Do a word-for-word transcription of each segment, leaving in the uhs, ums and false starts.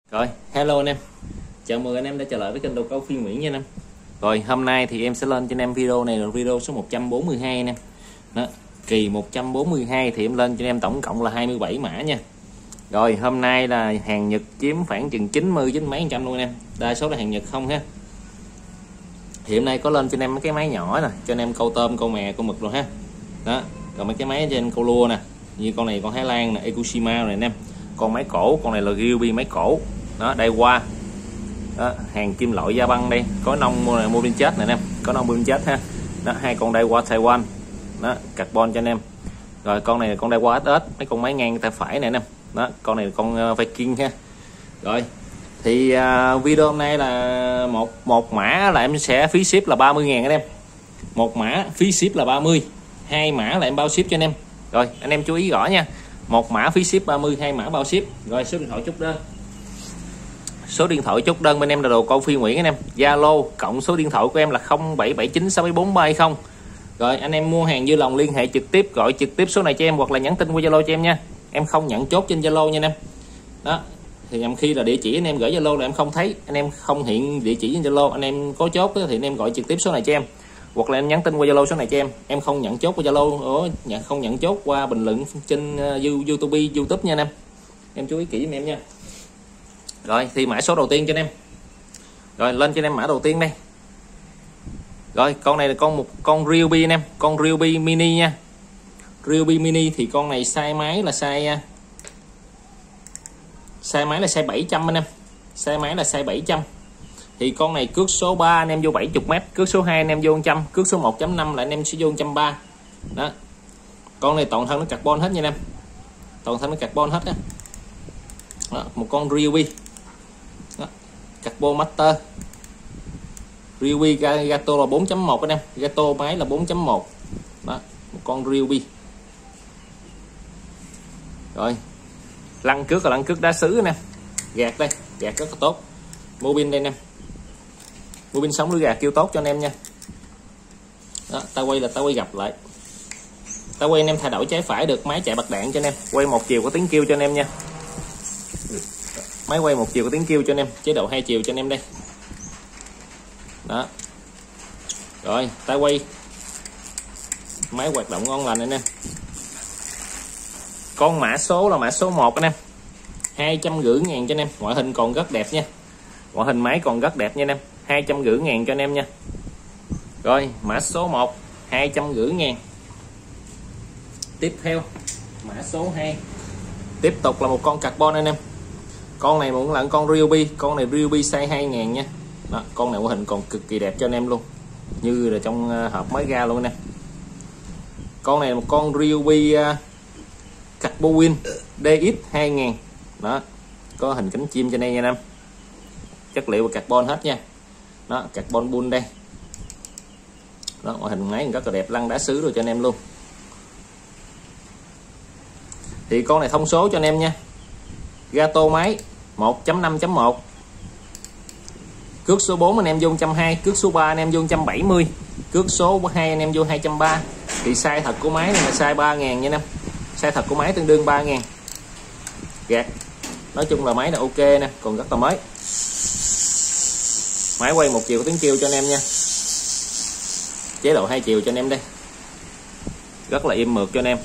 Rồi, hello anh em. Chào mừng anh em đã trở lại với kênh Đầu Câu Phi Nguyễn nha anh em. Rồi, hôm nay thì em sẽ lên cho anh em video này là video số một trăm bốn mươi hai anh em. Đó, kỳ một trăm bốn mươi hai thì em lên cho anh em tổng cộng là hai mươi bảy mã nha. Rồi, hôm nay là hàng Nhật chiếm khoảng chừng chín mươi chín mấy phần trăm luôn anh em. Đa số là hàng Nhật không ha. Thì hôm nay có lên cho anh em mấy cái máy nhỏ nè, cho anh em câu tôm, câu mè, câu mực rồi ha. Đó, còn mấy cái máy cho anh câu lua nè, như con này con Thái Lan nè, Ekushima này anh em. Con máy cổ, con này là Ryobi máy cổ. Đó, đây qua. Đó, hàng kim loại da băng đây, có nông mua này mua bên chết này anh em, có nông bên chết ha. Đó, hai con đây qua Taiwan. Đó, carbon cho anh em. Rồi con này là con đây qua ét ét, mấy con máy ngang tay phải này anh em. Đó, con này là con Viking ha. Rồi. Thì uh, video hôm nay là một một mã là em sẽ phí ship là ba mươi ngàn anh em. Một mã phí ship là ba mươi, hai mã là em bao ship cho anh em. Rồi, anh em chú ý rõ nha. Một mã phí ship ba mươi, hai mã bao ship. Rồi số điện thoại chốt đơn. Số điện thoại chốt đơn bên em là Đồ Câu Phi Nguyễn anh em. Zalo cộng số điện thoại của em là không bảy bảy chín sáu bốn ba không. Rồi anh em mua hàng vui lòng liên hệ trực tiếp, gọi trực tiếp số này cho em hoặc là nhắn tin qua Zalo cho em nha. Em không nhận chốt trên Zalo nha anh em. Đó. Thì nhằm khi là địa chỉ anh em gửi Zalo là em không thấy, anh em không hiện địa chỉ trên Zalo, anh em có chốt thì anh em gọi trực tiếp số này cho em. Hoặc là em nhắn tin qua Zalo số này cho em. Em không nhận chốt qua Zalo, không nhận chốt qua bình luận trên YouTube, YouTube nha anh em. Em chú ý kỹ giùm em nha. Rồi thì mã số đầu tiên cho anh em. Rồi lên cho anh em mã đầu tiên đây. Rồi con này là con một con Ryobi anh em, con Ryobi mini nha. Ryobi mini thì con này size máy là size size máy là size bảy trăm anh em. Size máy là size bảy trăm. Thì con này cước số ba anh em vô bảy mươi mét, cước số hai anh em vô một trăm, cước số một chấm năm là anh em sẽ vô một trăm ba mươi. Đó. Con này toàn thân nó carbon hết nha anh em. Toàn thân nó carbon hết á. Đó, một con Ryobi. Đó. Carbon Master. Ryobi gato là bốn chấm một anh em, gato máy là bốn chấm một. Đó, một con Ryobi. Rồi. Lăn cước là lăn cước đá sứ nè. Gạt đây, gạt rất là tốt. Mô pin đây nè. Mô pin sống lưới gạt kêu tốt cho anh em nha. Đó, ta quay là ta quay gặp lại. Ta quay anh em thay đổi trái phải được, máy chạy bật đạn cho anh em. Quay một chiều có tiếng kêu cho anh em nha. Máy quay một chiều có tiếng kêu cho anh em, chế độ hai chiều cho anh em đây. Đó. Rồi, ta quay. Máy hoạt động ngon lành anh em. Con mã số là mã số một anh em. hai trăm rưỡi ngàn cho anh em, ngoại hình còn rất đẹp nha. Ngoại hình máy còn rất đẹp nha anh em. hai trăm rưỡi ngàn cho anh em nha. Rồi, mã số một hai trăm rưỡi ngàn. Tiếp theo, mã số hai. Tiếp tục là một con carbon anh em. Con này cũng là con Ryobi, con này Ryobi size hai ngàn nha. Đó, con này ngoại hình còn cực kỳ đẹp cho anh em luôn. Như là trong hộp mới ra luôn anh em. Con này là một con Ryobi uh, Carbowin đê ích hai ngàn. Đó, có hình cánh chim trên đây nha anh em. Chất liệu carbon hết nha. Đó, carbon bull đây. Đó, ngoại hình máy rất là đẹp, lăn đá sứ rồi cho anh em luôn. Thì con này thông số cho anh em nha. Gato máy một chấm năm chấm một. Cước số bốn anh em vô một trăm hai mươi, cước số ba anh em vô một trăm bảy mươi, cước số hai anh em vô hai trăm ba mươi. Thì size thật của máy này là size ba ngàn nha anh em. Size thật của máy tương đương ba ngàn. Gạt. Nói chung là máy là ok nè, còn rất là mới. Máy quay một chiều có tiếng kêu cho anh em nha. Chế độ hai chiều cho anh em đây. Rất là im mượt cho anh em.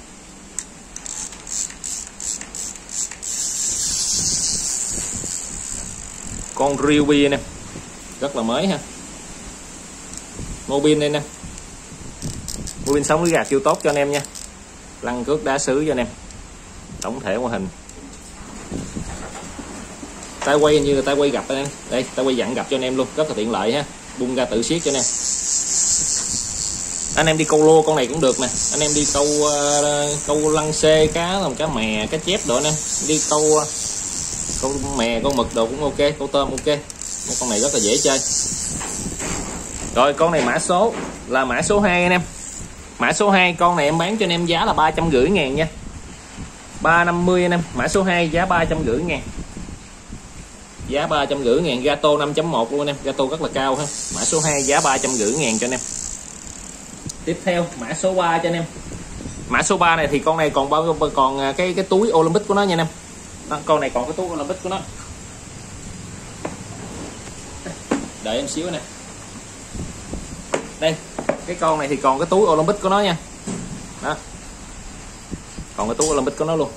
Con Ryobi anh em. Rất là mới ha. Mô pin đây nè. Mô pin sống lưới gạt kêu tốt cho anh em nha. Lăn cước đá sứ cho anh em. Tổng thể ngoại hình. Tay quay như là tay quay gặp anh em. Đây, tay quay dặn gặp cho anh em luôn, rất là tiện lợi ha. Bung ra tự siết cho anh em. Anh em đi câu lô con này cũng được nè. Anh em đi câu uh, câu lăng xê cá, làm cá mè, cá chép đồ anh em. Đi câu uh, câu mè, câu mực đồ cũng ok, câu tôm ok. Mấy con này rất là dễ chơi. Rồi con này mã số là mã số hai anh em. Mã số hai con này em bán cho anh em giá là ba trăm rưỡi ngàn nha. ba năm mươi anh em. Mã số hai giá ba trăm rưỡi ngàn. Giá ba trăm rưỡi ngàn, gato năm chấm một luôn anh em, gato rất là cao ha. Mã số hai giá ba trăm rưỡi ngàn cho anh em. Tiếp theo mã số ba cho anh em. Mã số ba này thì con này còn bao còn cái cái túi Olympic của nó nha anh em. Đó, con này còn cái túi Olympic của nó. đợi em xíu nè. Đây cái con này thì còn cái túi Olympic của nó nha, đó còn cái túi Olympic của nó luôn.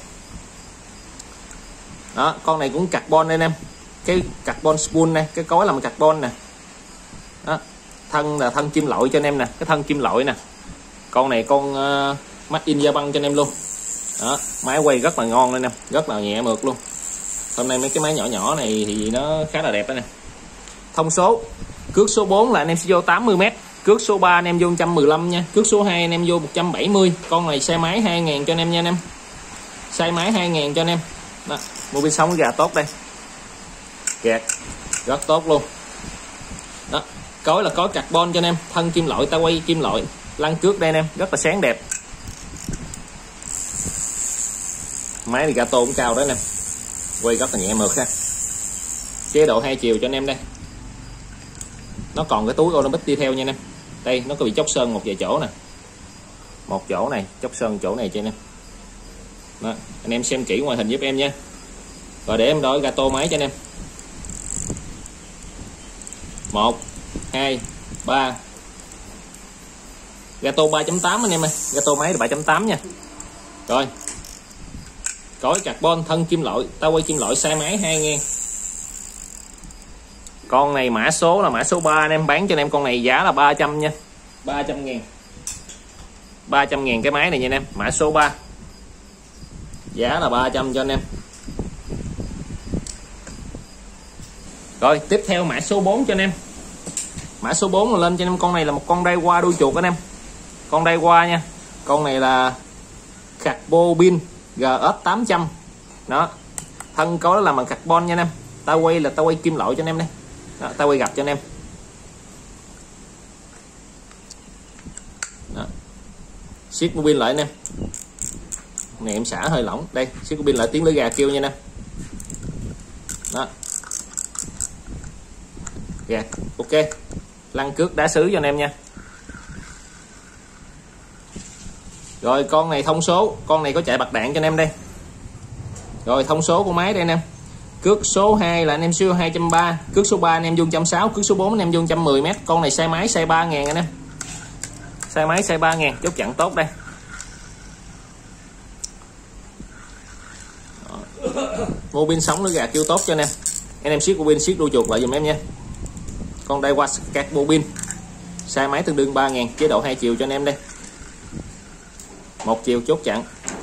Đó con này cũng carbon đây em, cái carbon spool này, cái cối làm carbon nè. Đó thân là thân kim loại cho anh em nè, cái thân kim loại nè. Con này con uh, made in Japan cho anh em luôn. Đó máy quay rất là ngon đây em, rất là nhẹ mượt luôn. Hôm nay mấy cái máy nhỏ nhỏ này thì nó khá là đẹp đó nè. Thông số cước số bốn là anh em sẽ vô tám mươi mét, cước số ba anh em vô một trăm mười lăm nha, cước số hai anh em vô một trăm bảy mươi. Con này xe máy hai ngàn cho anh em nha anh em, xe máy hai ngàn cho anh em. Đó mua bên sóng gà tốt đây, gạt rất tốt luôn. Đó cối là cối carbon cho anh em, thân kim loại, ta quay kim loại, lăn cước đây anh em, rất là sáng đẹp. Máy thì gato cũng cao đó anh em, quay rất là nhẹ mượt ha. Chế độ hai chiều cho anh em đây. Nó còn cái túi Olympic đi theo nha anh em. Đây nó có bị chóc sơn một vài chỗ nè, một chỗ này chóc sơn chỗ này cho anh em. Đó, anh em xem kỹ ngoại hình giúp em nha. Rồi để em đổi gato máy cho anh em. Một hai ba, gato ba chấm tám anh em ơi, gato máy là ba chấm tám nha. Rồi cối carbon, thân kim loại, ta quay kim loại, size máy hai ngàn. Con này mã số là mã số ba anh em, bán cho anh em con này giá là ba trăm nha, ba trăm ngàn, ba trăm ngàn cái máy này nha anh em, mã số ba giá là ba trăm cho anh em. Rồi tiếp theo mã số bốn cho anh em. Mã số bốn là lên cho anh em, con này là một con đai qua đuôi chuột anh em, con đai qua nha. Con này là carbon giê ét tám trăm. Đó thân cối làm bằng carbon nha anh em, ta quay là ta quay kim loại cho anh em đây. Đó, ta quay gặp cho anh em. Đó siết pin lại anh em, này em xả hơi lỏng, đây siết pin lại tiếng lưỡi gà kêu nha anh em. Đó gạt ok, lăn cước đá sứ cho anh em nha. Rồi con này thông số, con này có chạy bạc đạn cho anh em đây. Rồi thông số của máy đây anh em. Cước số hai là anh em siêu hai trăm ba mươi, cước số ba anh em vô một trăm sáu mươi, cước số bốn anh em vô một trăm mười mét. Con này size máy size ba ngàn anh em, size máy size ba ngàn, chốt chặn tốt đây. Mua pin sống nữa gà kêu tốt cho anh em. Anh em siết của pin, siết đuôi chuột lại dùm em nha. Con đây qua carbon pin, size máy tương đương ba ngàn, chế độ hai chiều cho anh em đây. Một chiều chốt chặn.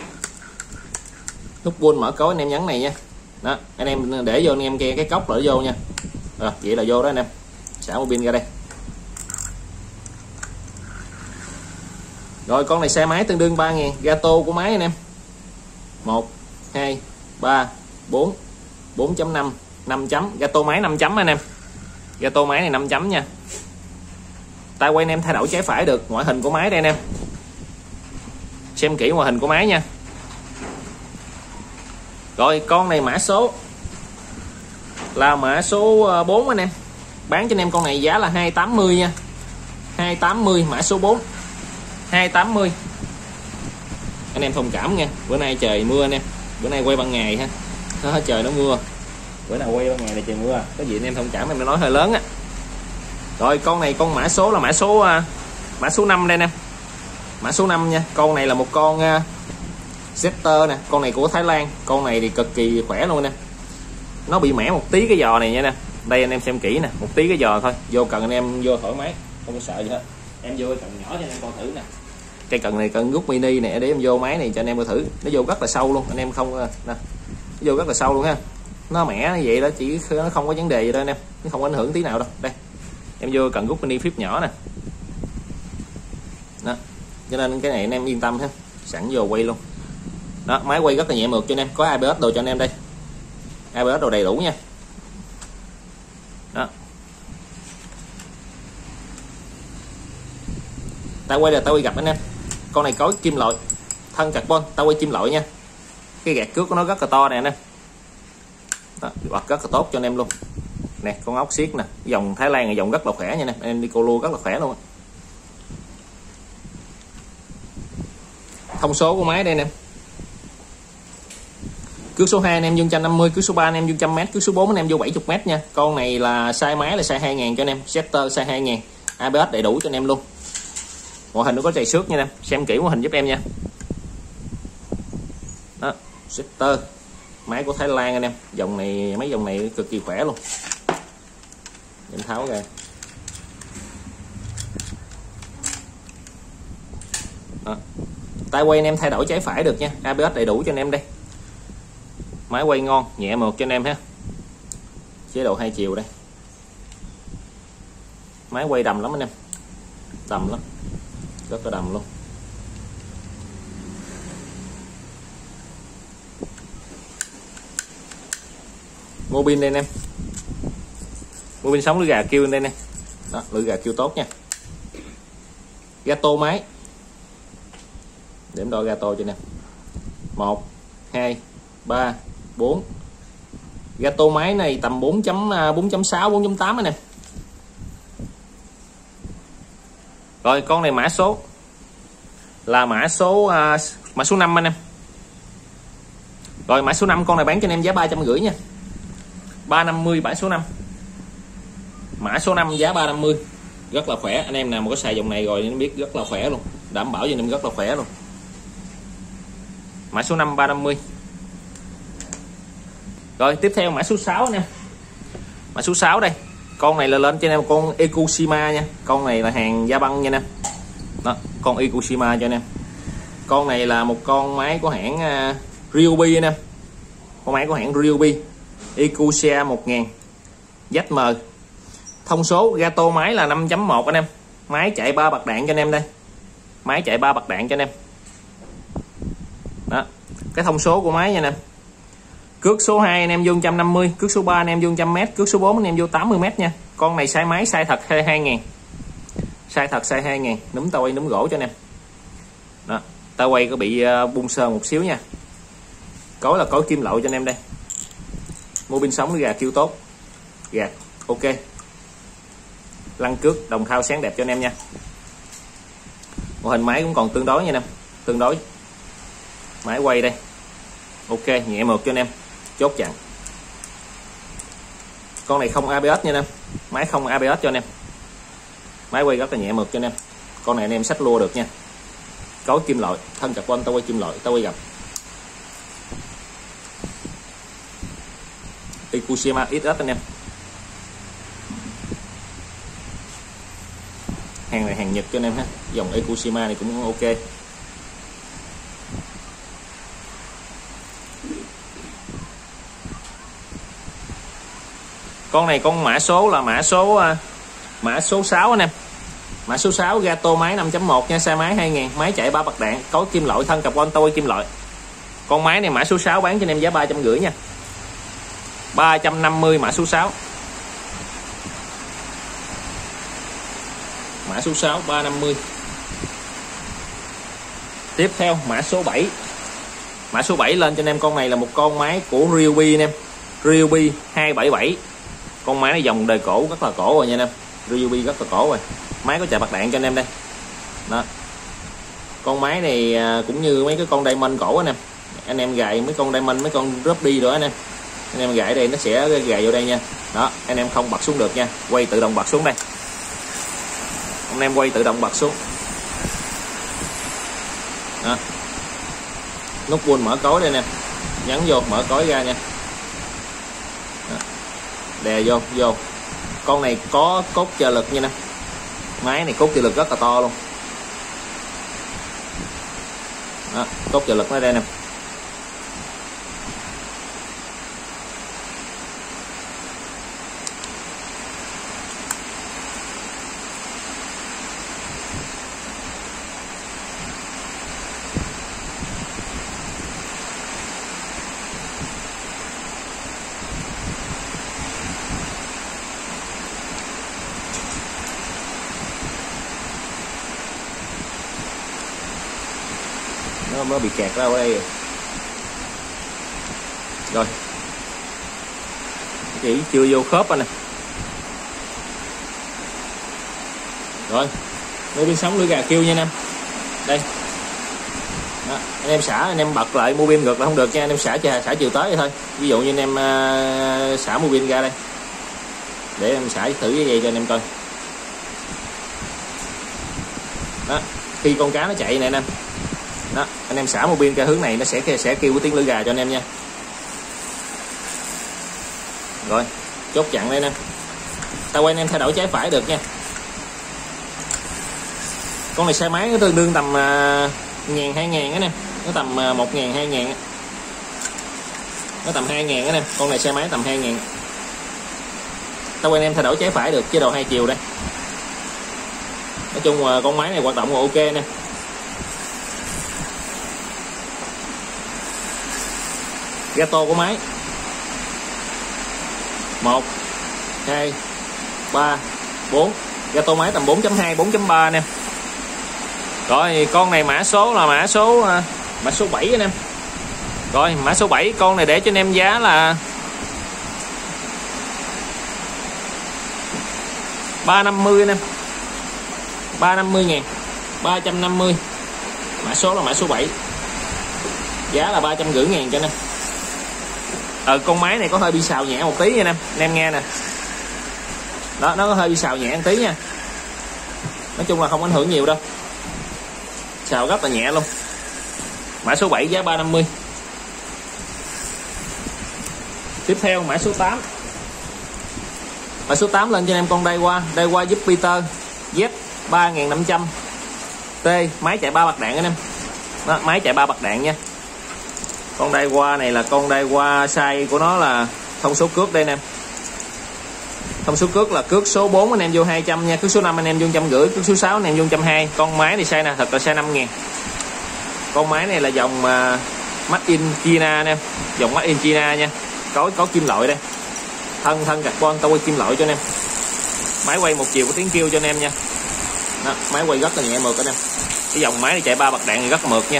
Nút buôn mở cối anh em nhấn này nha. Đó anh em để vô anh em kia cái cốc lại vô nha. Rồi vậy là vô đó anh em. Xả một pin ra đây. Rồi con này xe máy tương đương ba ngàn, gato của máy anh em. một hai ba bốn, bốn chấm năm, năm chấm, gato máy năm chấm anh em. Gato máy này năm chấm nha. Tay quay anh em thay đổi trái phải được, ngoại hình của máy đây anh em. Xem kỹ ngoại hình của máy nha. Rồi con này mã số là mã số bốn anh em. Bán cho anh em con này giá là hai tám mươi nha. hai tám mươi mã số bốn. hai tám mươi. Anh em thông cảm nha. Bữa nay trời mưa anh em. Bữa nay quay ban ngày ha. Đó, trời nó mưa. Bữa nào quay ban ngày này trời mưa. Có gì anh em thông cảm, em nói hơi lớn á. Rồi con này con mã số là mã số mã số năm đây nè. Mã số năm nha. Con này là một con uh, Zetter nè, con này của Thái Lan. Con này thì cực kỳ khỏe luôn nè. Nó bị mẻ một tí cái giò này nha nè. Đây anh em xem kỹ nè, một tí cái giò thôi. Vô cần anh em vô thoải mái, không có sợ gì hết. Em vô cái cần nhỏ cho anh em coi thử nè. Cái cần này cần rút mini nè, để em vô máy này cho anh em coi thử. Nó vô rất là sâu luôn, anh em không nè. Nó vô rất là sâu luôn ha. Nó mẻ như vậy đó, chỉ nó không có vấn đề gì đâu anh em. Nó không có ảnh hưởng tí nào đâu. Đây. Em vô cần rút mini phíp nhỏ nè. Đó. Cho nên cái này anh em yên tâm ha. Sẵn vô quay luôn. Đó, máy quay rất là nhẹ mượt cho anh em, có a bê ét đồ cho anh em đây. a bê ét đồ đầy đủ nha. Đó. Ta quay là ta quay gặp anh em. Con này có kim loại, thân carbon, ta quay kim loại nha. Cái gạt cước của nó rất là to nè anh em. Đó, bật rất là tốt cho anh em luôn. Nè, con ốc xiết nè, dòng Thái Lan này dòng rất là khỏe nha anh em. Anh em đi cô lua rất là khỏe luôn. Thông số của máy đây nè. Cước số hai anh em vô một trăm năm mươi, cước số ba anh em vô một trăm mét, cước số bốn anh em vô bảy mươi mét nha. Con này là size máy là size hai ngàn cho anh em, setter size hai ngàn, a bê ét đầy đủ cho anh em luôn. Ngoại hình nó có chày xước nha anh em, xem kỹ ngoại hình giúp em nha. Đó, setter máy của Thái Lan anh em, dòng này mấy dòng này cực kỳ khỏe luôn. Em tháo ra. Đó. Tay quay anh em thay đổi trái phải được nha, a bê ét đầy đủ cho anh em đây. Máy quay ngon, nhẹ mượt cho anh em ha. Chế độ hai chiều đây. Máy quay đầm lắm anh em. Đầm lắm. Rất là đầm luôn. Mô pin đây anh em. Mô pin sống lưỡi gà kêu đây nè. Đó, lưỡi gà kêu tốt nha. Gato máy. Điểm đo gato cho anh em. một, hai, ba, bốn. Gato máy này tầm bốn chấm sáu, bốn chấm tám anh em. Rồi con này mã số là mã số uh, mã số năm anh em. Rồi mã số năm con này bán cho anh em giá ba trăm rưỡi nha. ba trăm năm mươi mã số năm. Mã số năm giá ba trăm năm mươi. Rất là khỏe, anh em nào mà có xài dòng này rồi nên biết rất là khỏe luôn, đảm bảo cho anh em rất là khỏe luôn. Mã số năm ba trăm năm mươi. Rồi tiếp theo mã số sáu anh em. Mã số sáu đây. Con này là lên cho anh em con Ekushima nha. Con này là hàng da băng nha anh em. Đó, con Ekushima cho anh em. Con này là một con máy của hãng uh, Ryobi anh em. Con máy của hãng Ryobi. Ekushima một nghìn Z M. Thông số gato máy là năm chấm một anh em. Máy chạy ba bạc đạn cho anh em đây. Máy chạy ba bạc đạn cho anh em. Đó. Cái thông số của máy nha anh em. Cước số hai anh em vô một trăm năm mươi, cước số ba anh em vô một trăm mét, cước số bốn anh em vô tám mươi mét nha. Con này size máy size thật hai ngàn. Size thật size hai ngàn, núm tao quay núm gỗ cho anh em. Đó, tao quay có bị bung sơn một xíu nha. Cối là cối kim loại cho anh em đây. Mô pin sống gà kêu tốt. Gà ok. Lăn cước đồng thau sáng đẹp cho anh em nha. Mô hình máy cũng còn tương đối nha anh em, tương đối. Máy quay đây. Ok, nhẹ mượt cho anh em. Chốt chặn. Con này không a bê ét nha anh em. Máy không a bê ét cho anh em. Máy quay rất là nhẹ mượt cho anh em. Con này anh em xách lua được nha. Cối kim loại, thân carbon tao quay kim loại, tao quay gập. Ekushima ích ét anh em. Hàng này hàng Nhật cho anh em ha. Dòng Ekushima này cũng ok. Con này con mã số là mã số mã số sáu anh em. Mã số sáu gato máy năm chấm một nha, size máy hai ngàn, máy chạy ba bạc đạn, cối kim loại, thân carbon tôi kim loại. Con máy này mã số sáu bán cho anh em giá ba trăm rưỡi nha. ba trăm năm mươi mã số sáu. Mã số sáu ba trăm năm mươi. Tiếp theo mã số bảy. Mã số bảy lên cho anh em, con này là một con máy của Ryobi anh em. Ryobi hai bảy bảy. Con máy này dòng đời cổ, rất là cổ rồi nha anh em. Ryobi rất là cổ rồi. Máy có chạy bạc đạn cho anh em đây. Đó. Con máy này cũng như mấy cái con Diamond cổ anh em. Anh em gài mấy con Diamond, mấy con Ruby rồi anh em. Anh em gài đây nó sẽ gài vô đây nha. Đó, anh em không bật xuống được nha. Quay tự động bật xuống đây. Anh em quay tự động bật xuống. Đó. Nút pull mở cối đây nè. Nhấn vô mở cối ra nha. Đó. Đè vô vô. Con này có cốt trợ lực nha nè. Máy này cốt trợ lực rất là to luôn. Đó, cốt trợ lực nó đây nè. Nó mới bị kẹt ra ở đây rồi, chỉ chưa vô khớp anh nè. Rồi mô pin sống lưỡi gà kêu nha anh em. Đây Đó, anh em xả anh em bật lại mua pin ngược là không được nha, anh em xả xả chiều tới vậy thôi. Ví dụ như anh em uh, xả mua pin ra đây để em xả thử cái gì cho anh em coi. Đó, khi con cá nó chạy này anh em, đó anh em xả mua pin ra hướng này nó sẽ sẽ kêu cái tiếng lưỡi gà cho anh em nha. Rồi chốt chặn đây nè, ta quay anh em thay đổi trái phải được nha. Con này xe máy nó tương đương tầm uh, ngàn hai ngàn á nè, nó tầm uh, một ngàn hai ngàn, nó tầm hai ngàn á nè, con này xe máy tầm hai ngàn. Ta quay anh em thay đổi trái phải được, chế độ hai chiều đây. Nói chung uh, con máy này hoạt động ok nè. Gato của máy một hai ba bốn, gato máy tầm bốn chấm hai bốn chấm ba nè. Rồi con này mã số là mã số mã số bảy anh em. Rồi mã số bảy, con này để cho anh em giá là ba năm mươi anh em, ba năm mươi ngàn, ba trăm năm mươi. Mã số là mã số bảy, giá là ba trăm rưỡi ngàn cho anh em. Ờ, con máy này có hơi bị xào nhẹ một tí nha anh em, anh em nghe nè. Đó, nó có hơi bị xào nhẹ một tí nha. Nói chung là không ảnh hưởng nhiều đâu. Xào rất là nhẹ luôn. Mã số bảy giá ba năm mươi. Tiếp theo mã số tám. Mã số tám lên cho anh em con Daiwa, Daiwa Jupiter Z ba nghìn năm trăm T, máy chạy ba bạc đạn anh em. Đó, máy chạy ba bạc đạn nha. Con Daiwa này là con Daiwa, size của nó là thông số cước đây anh em. Thông số cước là cước số bốn anh em vô hai trăm nha, cước số năm anh em vô một trăm rưỡi, cước số sáu anh em vô một trăm hai mươi. Con máy thì size nè, thật là size năm ngàn. Con máy này là dòng uh, Made in China anh em, dòng Made in China nha. Có có kim loại đây. Thân thân carbon, tao quay kim loại cho anh em. Máy quay một chiều có tiếng kêu cho anh em nha. Đó, máy quay rất là nhẹ mượt anh em. Cái dòng máy này chạy ba bạc đạn thì rất là mượt nha.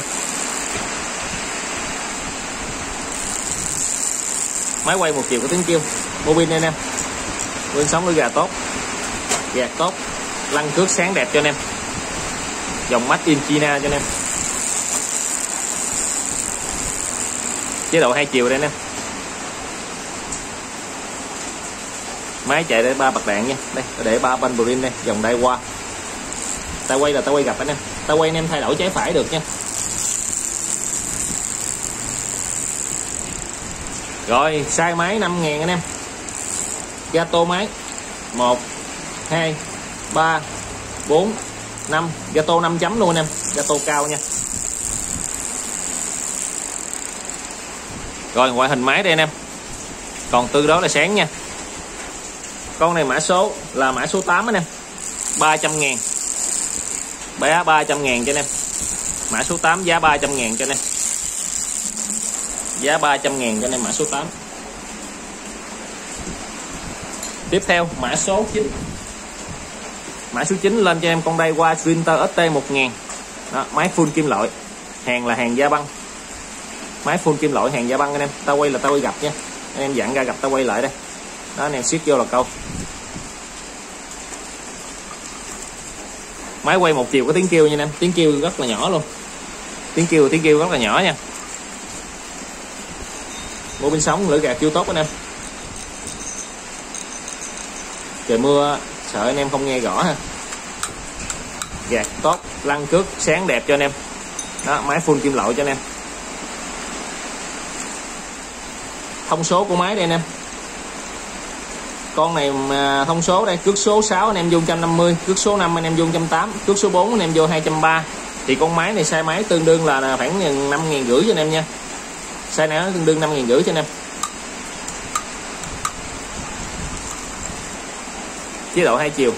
Máy quay một chiều có tiếng kêu. Mua pin anh em. Pin sống lưỡi gà tốt, gạt tốt, lăn cước sáng đẹp cho anh em. Dòng Made in China cho anh em. Chế độ hai chiều đây anh em. Máy chạy để ba bạc đạn nha. Đây, để ba banh pin đây, dòng Daiwa. Ta quay là ta quay gặp anh em. Ta quay anh em thay đổi trái phải được nha. Rồi, size máy năm ngàn anh em. Gato máy một hai ba bốn năm, gato năm chấm luôn anh em, gato cao nha. Rồi ngoại hình máy đây anh em. Còn tư đó là sáng nha. Con này mã số là mã số tám anh em. ba trăm ngàn. Giá ba trăm ngàn cho anh em. Mã số tám giá ba trăm ngàn cho anh em. Giá ba trăm ngàn cho anh em mã số tám. Tiếp theo mã số chín. Mã số chín lên cho em con Daiwa Sprinter ét tê một nghìn. Đó, máy full kim loại. Hàng là hàng da băng. Máy full kim loại hàng da băng anh em. Ta quay là ta quay gặp nha. Anh em dặn ra gặp ta quay lại đây. Đó, anh em siết vô là câu. Máy quay một chiều có tiếng kêu nha anh em, tiếng kêu rất là nhỏ luôn. Tiếng kêu tiếng kêu rất là nhỏ nha. Mua pin sống lưỡi gạt kêu tốt anh em. Trời mưa sợ anh em không nghe rõ ha. Gạt tốt, lăn cước sáng đẹp cho anh em. Đó, máy full kim loại cho anh em. Thông số của máy đây anh em. Con này mà thông số đây, cước số sáu anh em vô một trăm năm mươi, cước số năm anh em vô một trăm tám mươi, cước số bốn anh em vô hai trăm ba mươi. Thì con máy này size máy tương đương là khoảng năm ngàn rưỡi cho anh em nha. Size này nó tương đương năm ngàn rưỡi cho anh em. Chế độ hai chiều.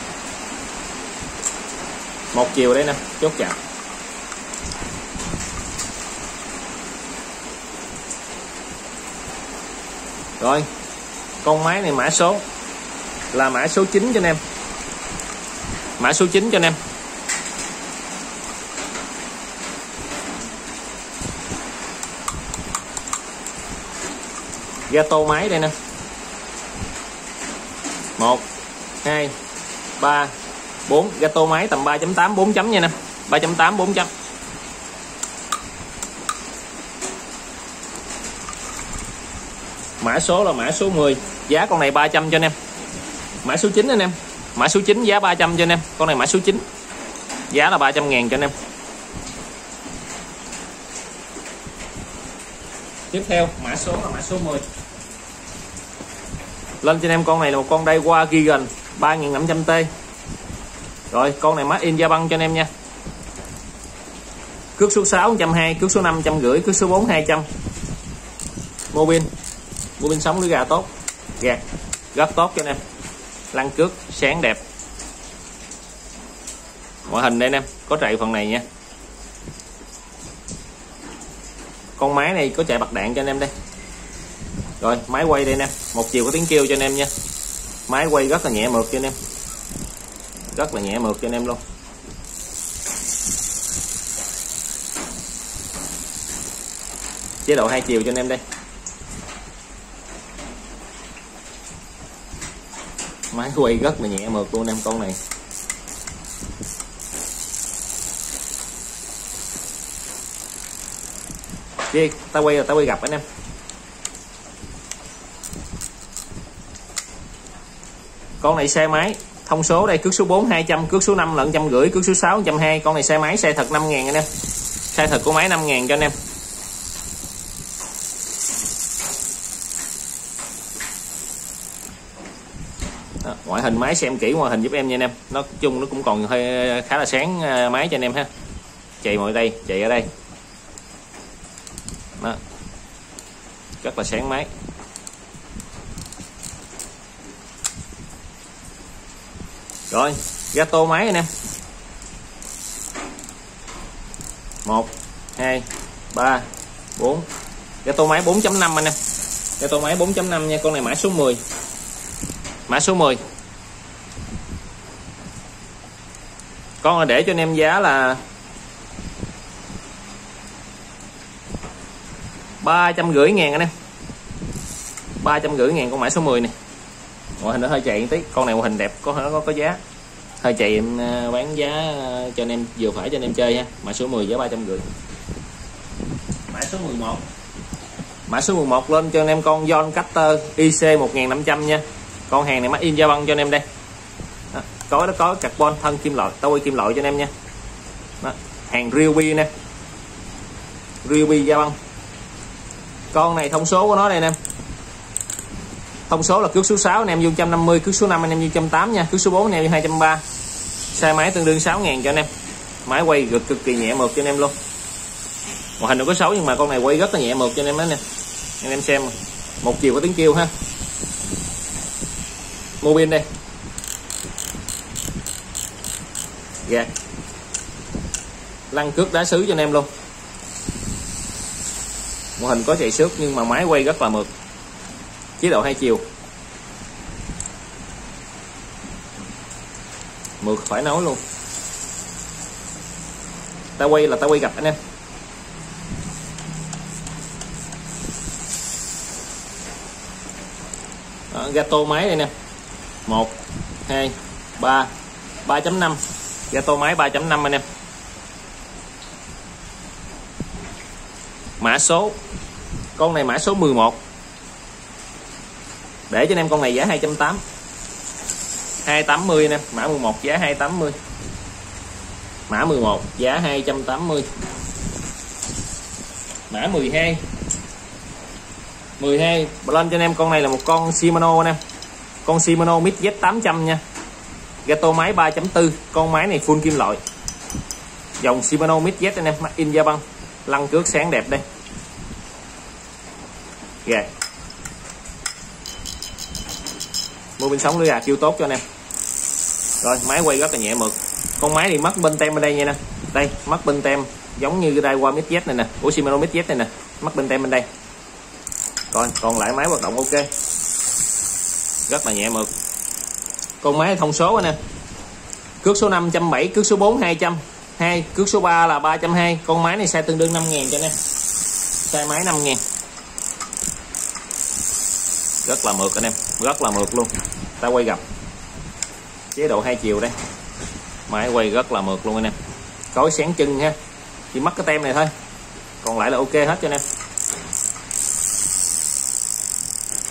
Một chiều đây nè, chốt chặn. Rồi. Con máy này mã số là mã số chín cho anh em. Mã số chín cho anh em. Gato máy đây nè. một hai ba bốn, gato máy tầm ba chấm tám bốn chấm nha anh em. ba chấm tám bốn chấm. Mã số là mã số mười, giá con này ba trăm cho anh em. Mã số chín anh em, mã số chín giá ba trăm cho anh em. Con này mã số chín, giá là ba trăm ngàn cho anh em. Tiếp theo mã số là mã số mười. Lên cho anh em con này là một con Daiwa Gigan ba nghìn năm trăm T. Rồi con này made in Japan cho anh em nha. Cước số sáu một trăm hai mươi, cước số năm một trăm năm mươi, cước số bốn hai trăm. Mô pin, mô pin sống lưới gà tốt, gạt rất tốt cho anh em. Lăn cước sáng đẹp. Ngoại hình đây anh em, có chạy phần này nha. Con máy này có chạy bạc đạn cho anh em đây. Rồi máy quay đây anh em, một chiều có tiếng kêu cho anh em nha. Máy quay rất là nhẹ mượt cho anh em, rất là nhẹ mượt cho anh em luôn. Chế độ hai chiều cho anh em đây. Máy quay rất là nhẹ mượt luôn anh em con này. Chứ ta quay là ta quay gặp anh em. Con này xe máy, thông số đây, cước số bốn hai trăm, cước số năm là một trăm năm mươi, cước số sáu một trăm hai mươi. Con này xe máy, xe thật năm ngàn anh em. Xe thật của máy năm ngàn cho anh em. Đó, ngoại hình máy xem kỹ ngoại hình giúp em nha anh em. Nó chung nó cũng còn hơi khá là sáng máy cho anh em ha. Chạy mọi đây, chạy ở đây. Đó. Rất là sáng máy. Rồi, gato máy anh em. một hai ba bốn. Gato máy bốn chấm năm anh em. Gato máy bốn chấm năm nha, con này mã số mười. Mã số mười. Con là để cho anh em giá là ba trăm rưỡi ngàn anh em. ba trăm rưỡi ngàn con mã số mười này. Ngoại hình nó hơi chạy một tí, con này ngoại hình đẹp, có có có giá. Hơi chạy em bán giá cho anh em vừa phải cho anh em chơi ha. Mã số mười giá ba trăm rưỡi. Mã số mười một. Mã số mười một lên cho anh em con John Cutter i xê một nghìn năm trăm nha. Con hàng này made in Japan cho anh em đây. Đó, có nó có carbon thân kim loại, tao quay kim loại cho anh em nha. Đó, hàng Ryobi nè. Ryobi Japan. Con này thông số của nó đây nè. Thông số là cước số sáu anh em vô một trăm năm mươi, cước số năm anh em vô một trăm tám mươi nha, cước số bốn anh em vô hai trăm ba mươi. Xe máy tương đương sáu ngàn cho anh em. Máy quay cực cực kỳ nhẹ mượt cho anh em luôn. Ngoại hình nó có xấu nhưng mà con này quay rất là nhẹ mượt cho anh em đó nè. Anh em xem một chiều có tiếng kêu ha. Mô pin đây. Gạt. Lăn cước đá sứ cho anh em luôn. Ngoại hình có chạy xước nhưng mà máy quay rất là mượt. Chế độ hai chiều. Mượt phải nói luôn. Ta quay là ta quay gặp anh em. Đó, gato máy đây nè. một hai ba ba chấm năm. Gato máy ba chấm năm anh em. Mã số. Con này mã số mười một. Để cho anh em con này giá hai trăm tám mươi. hai trăm tám mươi anh em, mã mười một giá hai trăm tám mươi. Mã mười một giá hai trăm tám mươi. Mã mười hai. mười hai lên cho anh em con này là một con Shimano anh em. Con Shimano Mid Z tám trăm nha. Gato máy ba chấm bốn, con máy này full kim loại. Dòng Shimano Mid Z anh em, made in Japan. Lăn cước sáng đẹp đây. Gà. Yeah. Mô pin sống lưới gà kêu tốt cho anh em. Rồi máy quay rất là nhẹ mượt. Con máy thì mất bên tem bên đây nha nè. Đây mất bên tem giống như Daiwa Mid Z này nè, của Shimano Mid Z này nè, mất bên tem bên đây. Còn còn lại máy hoạt động ok, rất là nhẹ mượt. Con máy thông số anh em. Cước số năm một trăm bảy mươi, cước số bốn hai trăm hai, cước số ba là ba trăm hai mươi. Con máy này size tương đương năm ngàn cho anh em. Size máy năm ngàn. Rất là mượt anh em, rất là mượt luôn. Ta quay gặp. Chế độ hai chiều đây. Máy quay rất là mượt luôn anh em. Cối sáng chân ha. Chỉ mất cái tem này thôi. Còn lại là ok hết cho anh em.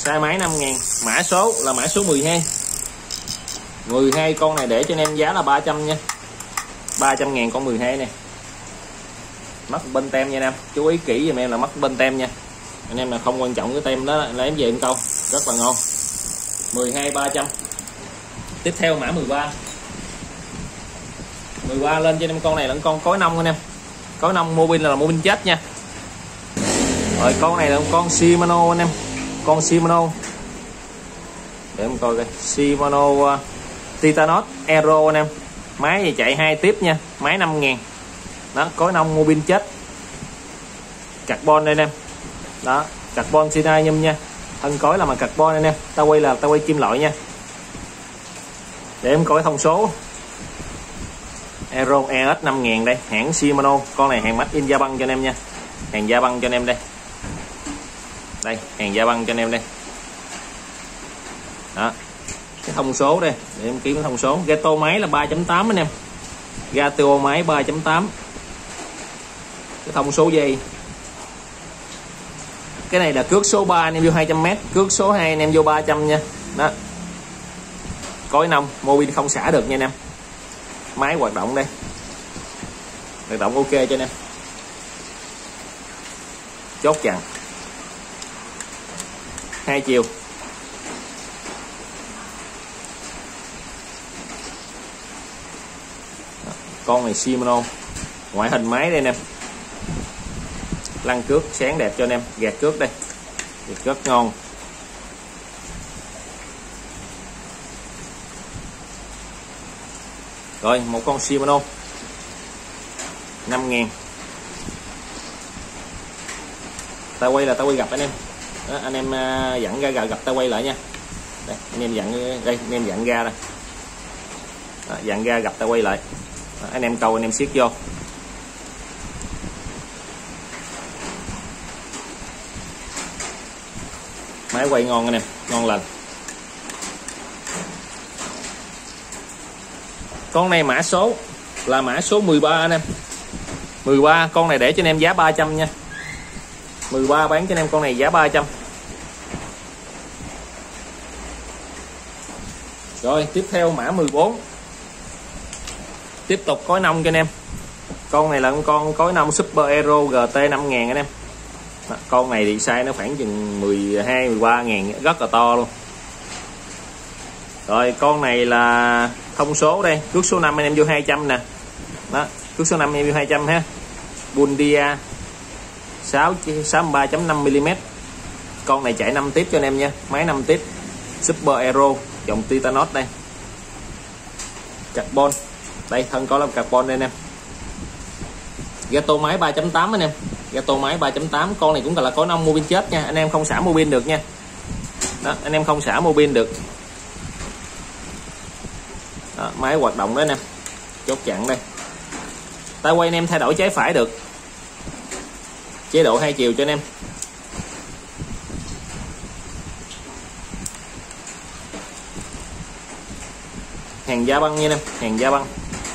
size máy năm ngàn. Mã số là mã số mười hai. mười hai con này để cho anh em giá là ba trăm nha. ba trăm ngàn con mười hai này. Mắc bên tem nha anh em. Chú ý kỹ giùm em là mắc bên tem nha. Anh em là không quan trọng cái tem đó là em về em câu. Rất là ngon. mười hai ba trăm. Tiếp theo mã mười ba. mười ba lên cho anh em con này là con cối nông anh em. Cối nông mô pin là mô pin chết nha. Rồi con này là con Shimano anh em. Con Shimano. Để em coi coi. Shimano uh, Titanos Aero anh em. Máy này chạy hai tiếp nha. Máy năm ngàn. Đó, cối nông mô pin chết. Carbon đây anh em. Đó, carbon titanium nha. Thân cối là mà carbon anh em. Tao quay là tao quay kim loại nha. Để em coi thông số. Aero e ét năm ngàn đây, hãng Shimano. Con này hàng made in Japan cho anh em nha. Hàng Japan cho anh em đây. Đây, hàng Japan cho anh em đây. Đó. Cái thông số đây, để em kiếm cái thông số. Gato máy là ba chấm tám anh em. Gato máy ba chấm tám. Cái thông số dây. Cái này là cước số ba anh em vô hai trăm mét, cước số hai anh em vô ba trăm nha. Đó. Cối nông, mô pin không xả được nha anh em. Máy hoạt động đây. Hoạt động ok cho anh em. Chốt chặn. Hai chiều. Con này Shimano. Ngoại hình máy đây anh em. Lăn cước sáng đẹp cho anh em. Gạt cước đây. Gạt cước ngon. Rồi một con Shimano năm ngàn. Ta quay là ta quay gặp anh em. Đó, anh em dặn ra gặp ta quay lại nha. Đây, anh em dặn đây, anh em dặn ra đây. Đó, dặn ra gặp ta quay lại. Đó, anh em câu anh em siết vô. Máy quay ngon anh em, ngon lành. Con này mã số là mã số mười ba anh em. mười ba con này để cho anh em giá ba trăm nha. mười ba bán cho anh em con này giá ba trăm. Rồi tiếp theo mã mười bốn. Tiếp tục cối nông cho anh em. Con này là con cối nông Super Aero giê tê năm ngàn anh em. Đó, con này thì size nó khoảng chừng mười hai mười ba ngàn, rất là to luôn. Rồi con này là thông số đây, cước số năm anh em vô hai trăm nè. Đó, cước số năm anh em vô hai trăm ha. Bundia sáu mươi ba chấm năm mi li mét. Con này chạy năm tiếp cho anh em nha, máy năm tiếp. Super Aero dòng Titanos đây. Carbon. Đây thân có là carbon đây anh em. Gato máy ba chấm tám anh em. Gato máy ba chấm tám, con này cũng là có nông mô pin chết nha, anh em không xả mô pin được nha. Đó, anh em không xả mô pin được. Đó, máy hoạt động đó anh em. Chốt chặn đây. Ta quay anh em thay đổi trái phải được. Chế độ hai chiều cho anh em. Hàng da băng nha anh em, hàng da băng.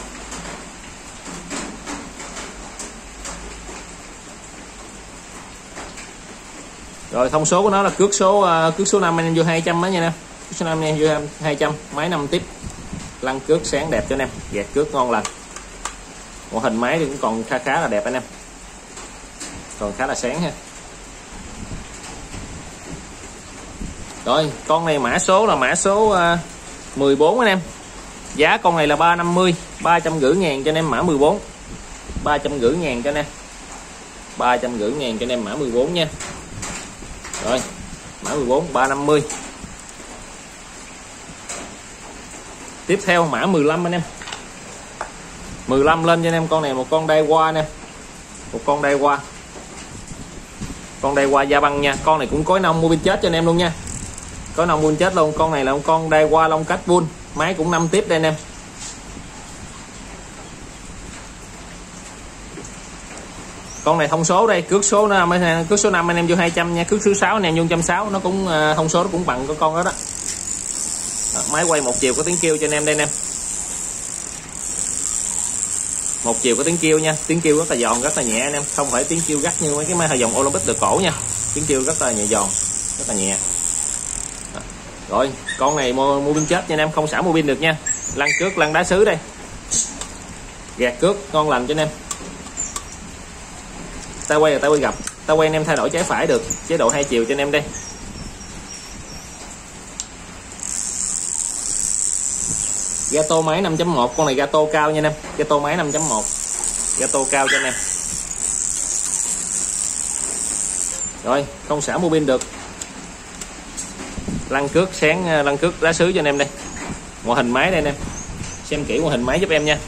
Rồi thông số của nó là cước số uh, cước số năm anh em vô hai trăm đó nha anh em. Cước số năm anh em vô hai trăm, máy năm tiếp. Lăn cước sáng đẹp cho anh em, gạt cước ngon lành. Một hình máy thì cũng còn khá khá là đẹp anh em. Còn khá là sáng ha. Rồi, con này mã số là mã số uh, mười bốn anh em. Giá con này là ba trăm năm mươi, ba trăm rưỡi ngàn cho anh em mã mười bốn. ba trăm rưỡi ngàn cho anh em. ba trăm rưỡi ngàn cho anh em mã mười bốn nha. Rồi, mã mười bốn ba trăm năm mươi. Tiếp theo mã mười lăm anh em. mười lăm lên cho anh em con này một con Daiwa nè. Một con Daiwa. Con Daiwa da băng nha, con này cũng có nông mô pin chết cho anh em luôn nha. Có nông mô pin chết luôn, con này là một con Daiwa lông cách bull, máy cũng năm tiếp đây anh em. Con này thông số đây, cước số năm cước số năm anh em vô hai trăm nha, cước số sáu anh em vô một trăm sáu mươi, nó cũng thông số nó cũng bằng con con đó đó. Đó, máy quay một chiều có tiếng kêu cho anh em đây anh em. Một chiều có tiếng kêu nha, tiếng kêu rất là giòn, rất là nhẹ anh em, không phải tiếng kêu gắt như mấy cái máy dòng Olympic được cổ nha. Tiếng kêu rất là nhẹ giòn, rất là nhẹ. Rồi con này mua, mua pin chết nha anh em, không xả mua pin được nha. Lăn cước lăn đá sứ đây, gạt cước ngon lành cho anh em. Ta quay là ta quay gặp, ta quay anh em thay đổi trái phải được, chế độ hai chiều cho anh em đây. Gato máy năm chấm một, con này gato cao nha anh em, gato máy năm chấm một, gato cao cho anh em. Rồi không xả mua pin được, lăn cước sáng lăn cước đá sứ cho anh em đây. Ngoại hình máy đây anh em, xem kỹ ngoại hình máy giúp em nha.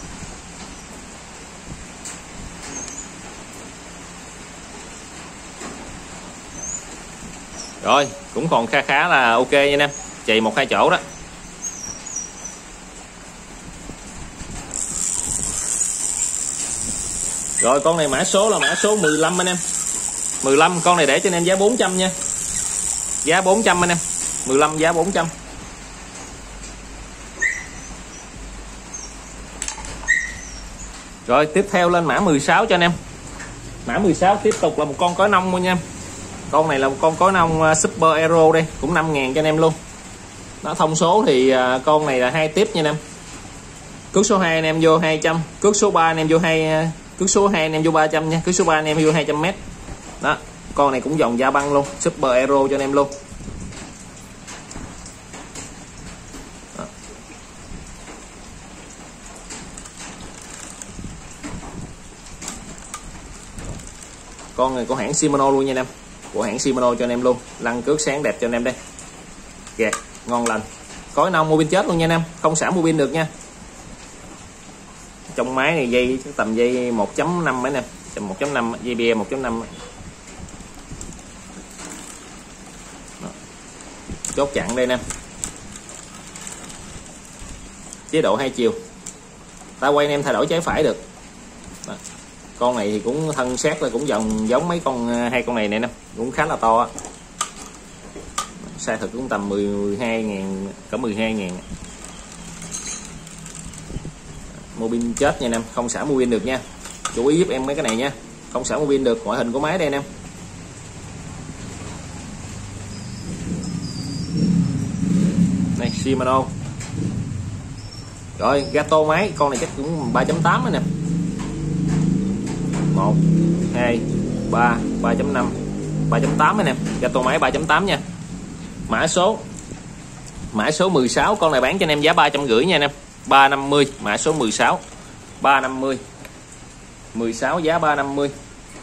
Rồi cũng còn khá khá là ok nha anh em, chạy một hai chỗ đó. Rồi con này mã số là mã số mười lăm anh em, mười lăm, con này để cho anh em giá bốn trăm nha, giá bốn trăm anh em, mười lăm giá bốn trăm. Rồi tiếp theo lên mã mười sáu cho anh em. Mã mười sáu tiếp tục là một con cối nông nha em. Con này là một con cối nông Super Aero đây, cũng năm ngàn cho anh em luôn. Nó thông số thì con này là hai tiếp nha anh em. Cước số hai anh em vô hai trăm, cước số ba anh em vô hai, cước số hai anh em vô ba trăm nha, cước số ba anh em vô hai trăm mét. Đó, con này cũng dòng da băng luôn, Super Aero cho anh em luôn. Đó. Con này của hãng Shimano luôn nha anh em, của hãng Shimano cho anh em luôn, lăn cước sáng đẹp cho anh em đây, gạt ngon lành, cối nông mua pin chết luôn nha anh em, không xả mua pin được nha. Trong máy này dây tầm dây một chấm năm mấy nè, tầm một chấm năm, dây bia một chấm năm. Chốt chặn đây nè, chế độ hai chiều, ta quay anh em thay đổi trái phải được. Đó. Con này thì cũng thân xác là cũng dòng giống mấy con hai con này nè, cũng khá là to. Size thực cũng tầm mười hai ngàn, cỡ mười hai ngàn. Mua pin chết nha anh em, không xả mua pin được nha, chú ý giúp em mấy cái này nha, không xả mua pin được. Ngoại hình của máy đây anh em. Này Shimano. Rồi gato máy, con này chắc cũng ba chấm tám anh em. một hai ba, ba chấm năm, ba chấm tám anh em, gato máy ba chấm tám nha. Mã số mã số mười sáu, con này bán cho anh em giá ba trăm rưỡi nha anh em, ba năm mươi, mã số mười sáu, ba năm mươi, mười sáu giá ba năm mươi.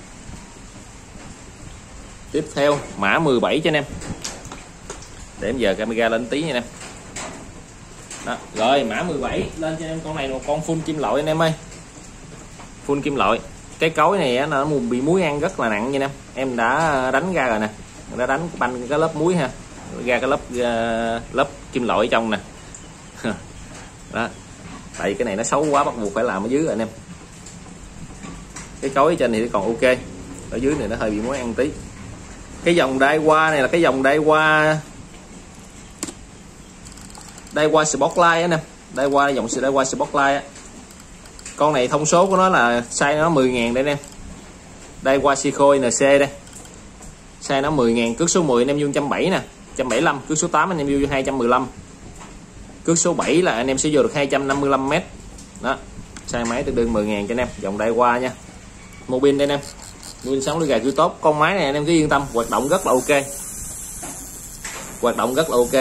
Tiếp theo mã mười bảy cho anh em, để em giờ camera lên tí nha anh em. Đó. Rồi mã mười bảy lên cho anh em, con này một con full kim loại anh em ơi, full kim loại. Cái cối này nó bị muối ăn rất là nặng nha anh em, em đã đánh ra rồi nè, đã đánh banh cái lớp muối ha, ra cái lớp uh, lớp kim loại ở trong nè. Đó, tại cái này nó xấu quá, bắt buộc phải làm ở dưới rồi anh em. Cái cối ở trên thì còn ok, ở dưới này nó hơi bị muối ăn tí. Cái dòng Daiwa này là cái dòng Daiwa Daiwa Sportline anh em, Daiwa dòng Daiwa Sportline á. Con này thông số của nó là size nó mười ngàn đây anh em, Daiwa Seiko en xê đây, size nó mười ngàn, cước số mười anh em vô một trăm bảy mươi nè, một trăm bảy mươi lăm, cước số tám anh em vô hai trăm mười lăm, cước số bảy là anh em sẽ vô được hai trăm năm mươi lăm mét. Đó, size máy tương đương mười ngàn cho anh em, dòng Daiwa nha. Mua pin đây anh em, pin sáu mươi gà cứ tốt. Con máy này anh em cứ yên tâm, hoạt động rất là ok, hoạt động rất là ok.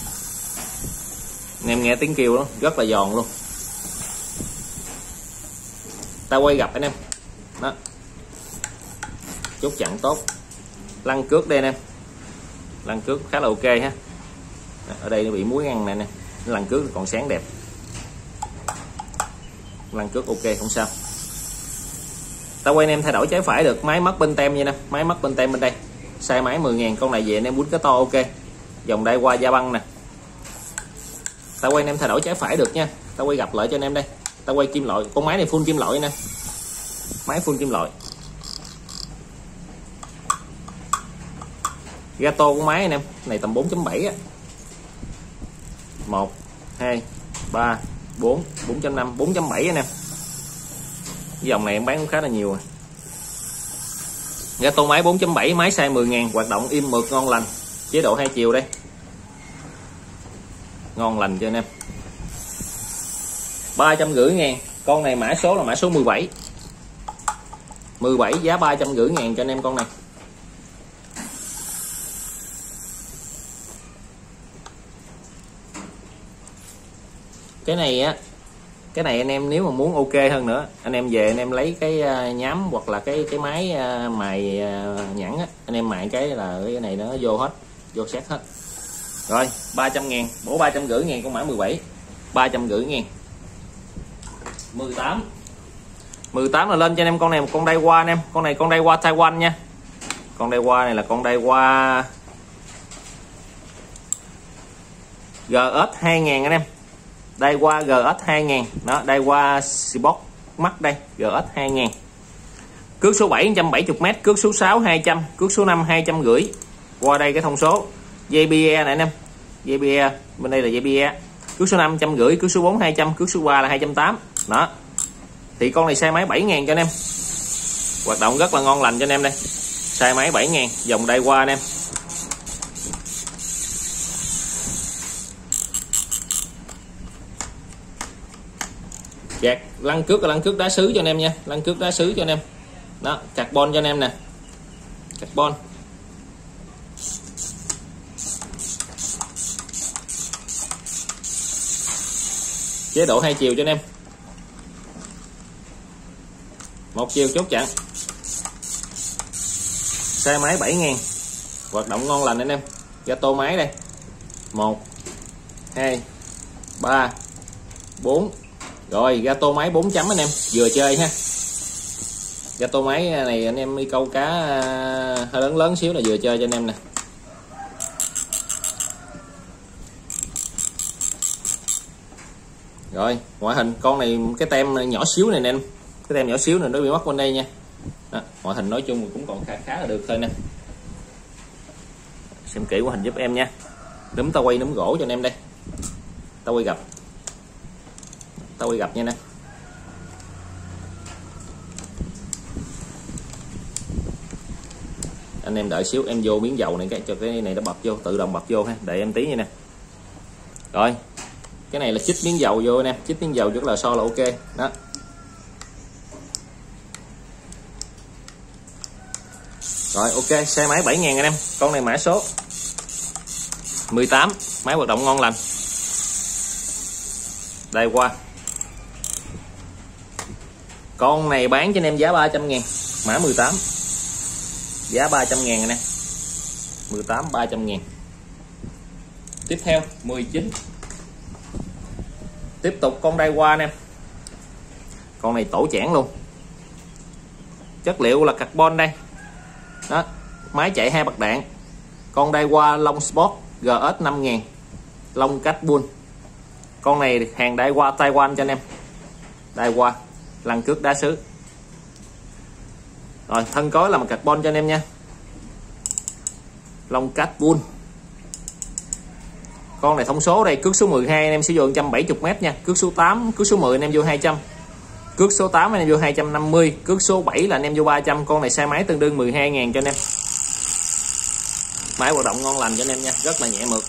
Anh em nghe tiếng kêu đó rất là giòn luôn. Ta quay gặp anh em. Đó, chốt chặn tốt, lăn cước đây anh em, lăn cước khá là ok ha. Ở đây nó bị muối ăn nè nè, lăn cước còn sáng đẹp, lăn cước ok không sao. Ta quay anh em thay đổi trái phải được, máy mất bên tem nha nè, máy mất bên tem bên đây, size máy mười ngàn, con này về anh em quýnh cái to ok, dòng Daiwa da băng nè. Ta quay anh em thay đổi trái phải được nha, ta quay gặp lại cho anh em đây. Ta quay kim loại, con máy này full kim loại nè, máy full kim loại. Gato của máy anh em này tầm bốn chấm bảy á, một hai ba bốn, bốn chấm năm, bốn chấm bảy anh em. Dòng này em bán cũng khá là nhiều rồi. Gato máy bốn chấm bảy, máy size mười ngàn, hoạt động im mượt ngon lành, chế độ hai chiều đây. ngon lành cho anh em. Ba trăm rưỡi ngàn. Con này mã số là mã số mười bảy. mười bảy giá ba trăm rưỡi ngàn cho anh em con này. Cái này á, cái này anh em nếu mà muốn ok hơn nữa, anh em về anh em lấy cái nhám hoặc là cái cái máy mài nhẵn á, anh em mài cái là cái này nó vô hết, vô xét hết. Rồi ba trăm ngàn, bổ ba trăm rưỡi ngàn con mã mười bảy, ba trăm rưỡi ngàn. mười tám. mười tám là lên cho anh em con này một con Daiwa anh em. Con này con Daiwa Taiwan nha. Con Daiwa này là con Daiwa giê ét hai nghìn anh em. Daiwa giê ét hai nghìn. Đó, Daiwa Sport Max đây, giê ét hai nghìn. Cước số bảy một trăm bảy mươi mét, cước số sáu hai trăm, cước số năm hai trăm rưỡi. Qua đây cái thông số giê bê e này anh em. giê bê e, bên đây là giê bê e. Cước số năm trăm rưỡi, cước số bốn hai trăm, cước số ba là hai trăm tám mươi. Đó. Thì con này size máy bảy nghìn cho anh em. Hoạt động rất là ngon lành cho anh em đây. Size máy bảy nghìn, dòng Daiwa anh em. Gạt lăn cước là lăn cước đá sứ cho anh em nha, lăn cước đá sứ cho anh em. Đó, carbon cho anh em nè. Carbon. Chế độ hai chiều cho anh em. Một chiều chốt chặn. Size máy bảy nghìn. Hoạt động ngon lành anh em. Gato máy đây. một hai ba bốn. Rồi gato máy bốn chấm anh em, vừa chơi ha. Gato máy này anh em đi câu cá hơi lớn lớn xíu là vừa chơi cho anh em nè. Rồi ngoại hình con này cái tem nhỏ xíu này nè em, cái tem nhỏ xíu này nó bị mất bên đây nha. Đó, ngoại hình nói chung cũng còn khá khá là được thôi nè. Xem kỹ ngoại hình giúp em nha. Núm tao quay núm gỗ cho anh em đây. Tao quay gặp. Tao quay gặp nha nè. Anh em đợi xíu em vô miếng dầu này cái cho cái này nó bật vô, tự động bật vô ha, đợi em tí nha nè. Rồi cái này là chích miếng dầu vô nè, chích miếng dầu rất là so là ok đó. Rồi ok, xe máy bảy nghìn anh em. Con này mã số mười tám, máy hoạt động ngon lành. Đây qua. Con này bán cho anh em giá ba trăm ngàn, mã mười tám. Giá ba trăm ngàn anh em. mười tám ba trăm ngàn. Tiếp theo mười chín. Tiếp tục con Daiwa anh em. Con này tổ chản luôn. Chất liệu là carbon đây. Đó, máy chạy hai bạc đạn. Con Daiwa Long Sport giê ét năm nghìn. Long cách bull. Con này hàng Daiwa Taiwan cho anh em. Daiwa lăn cước đá sứ. Rồi thân cối là một carbon cho anh em nha. Long cách bull. Con này thông số đây, cước số mười hai anh em sử dụng một trăm bảy mươi mét nha, cước số tám, cước số mười anh em vô hai trăm. Cước số tám anh em vô hai trăm năm mươi, cước số bảy là anh em vô ba trăm. Con này size máy tương đương mười hai nghìn cho anh em. Máy hoạt động ngon lành cho anh em nha, rất là nhẹ mượt.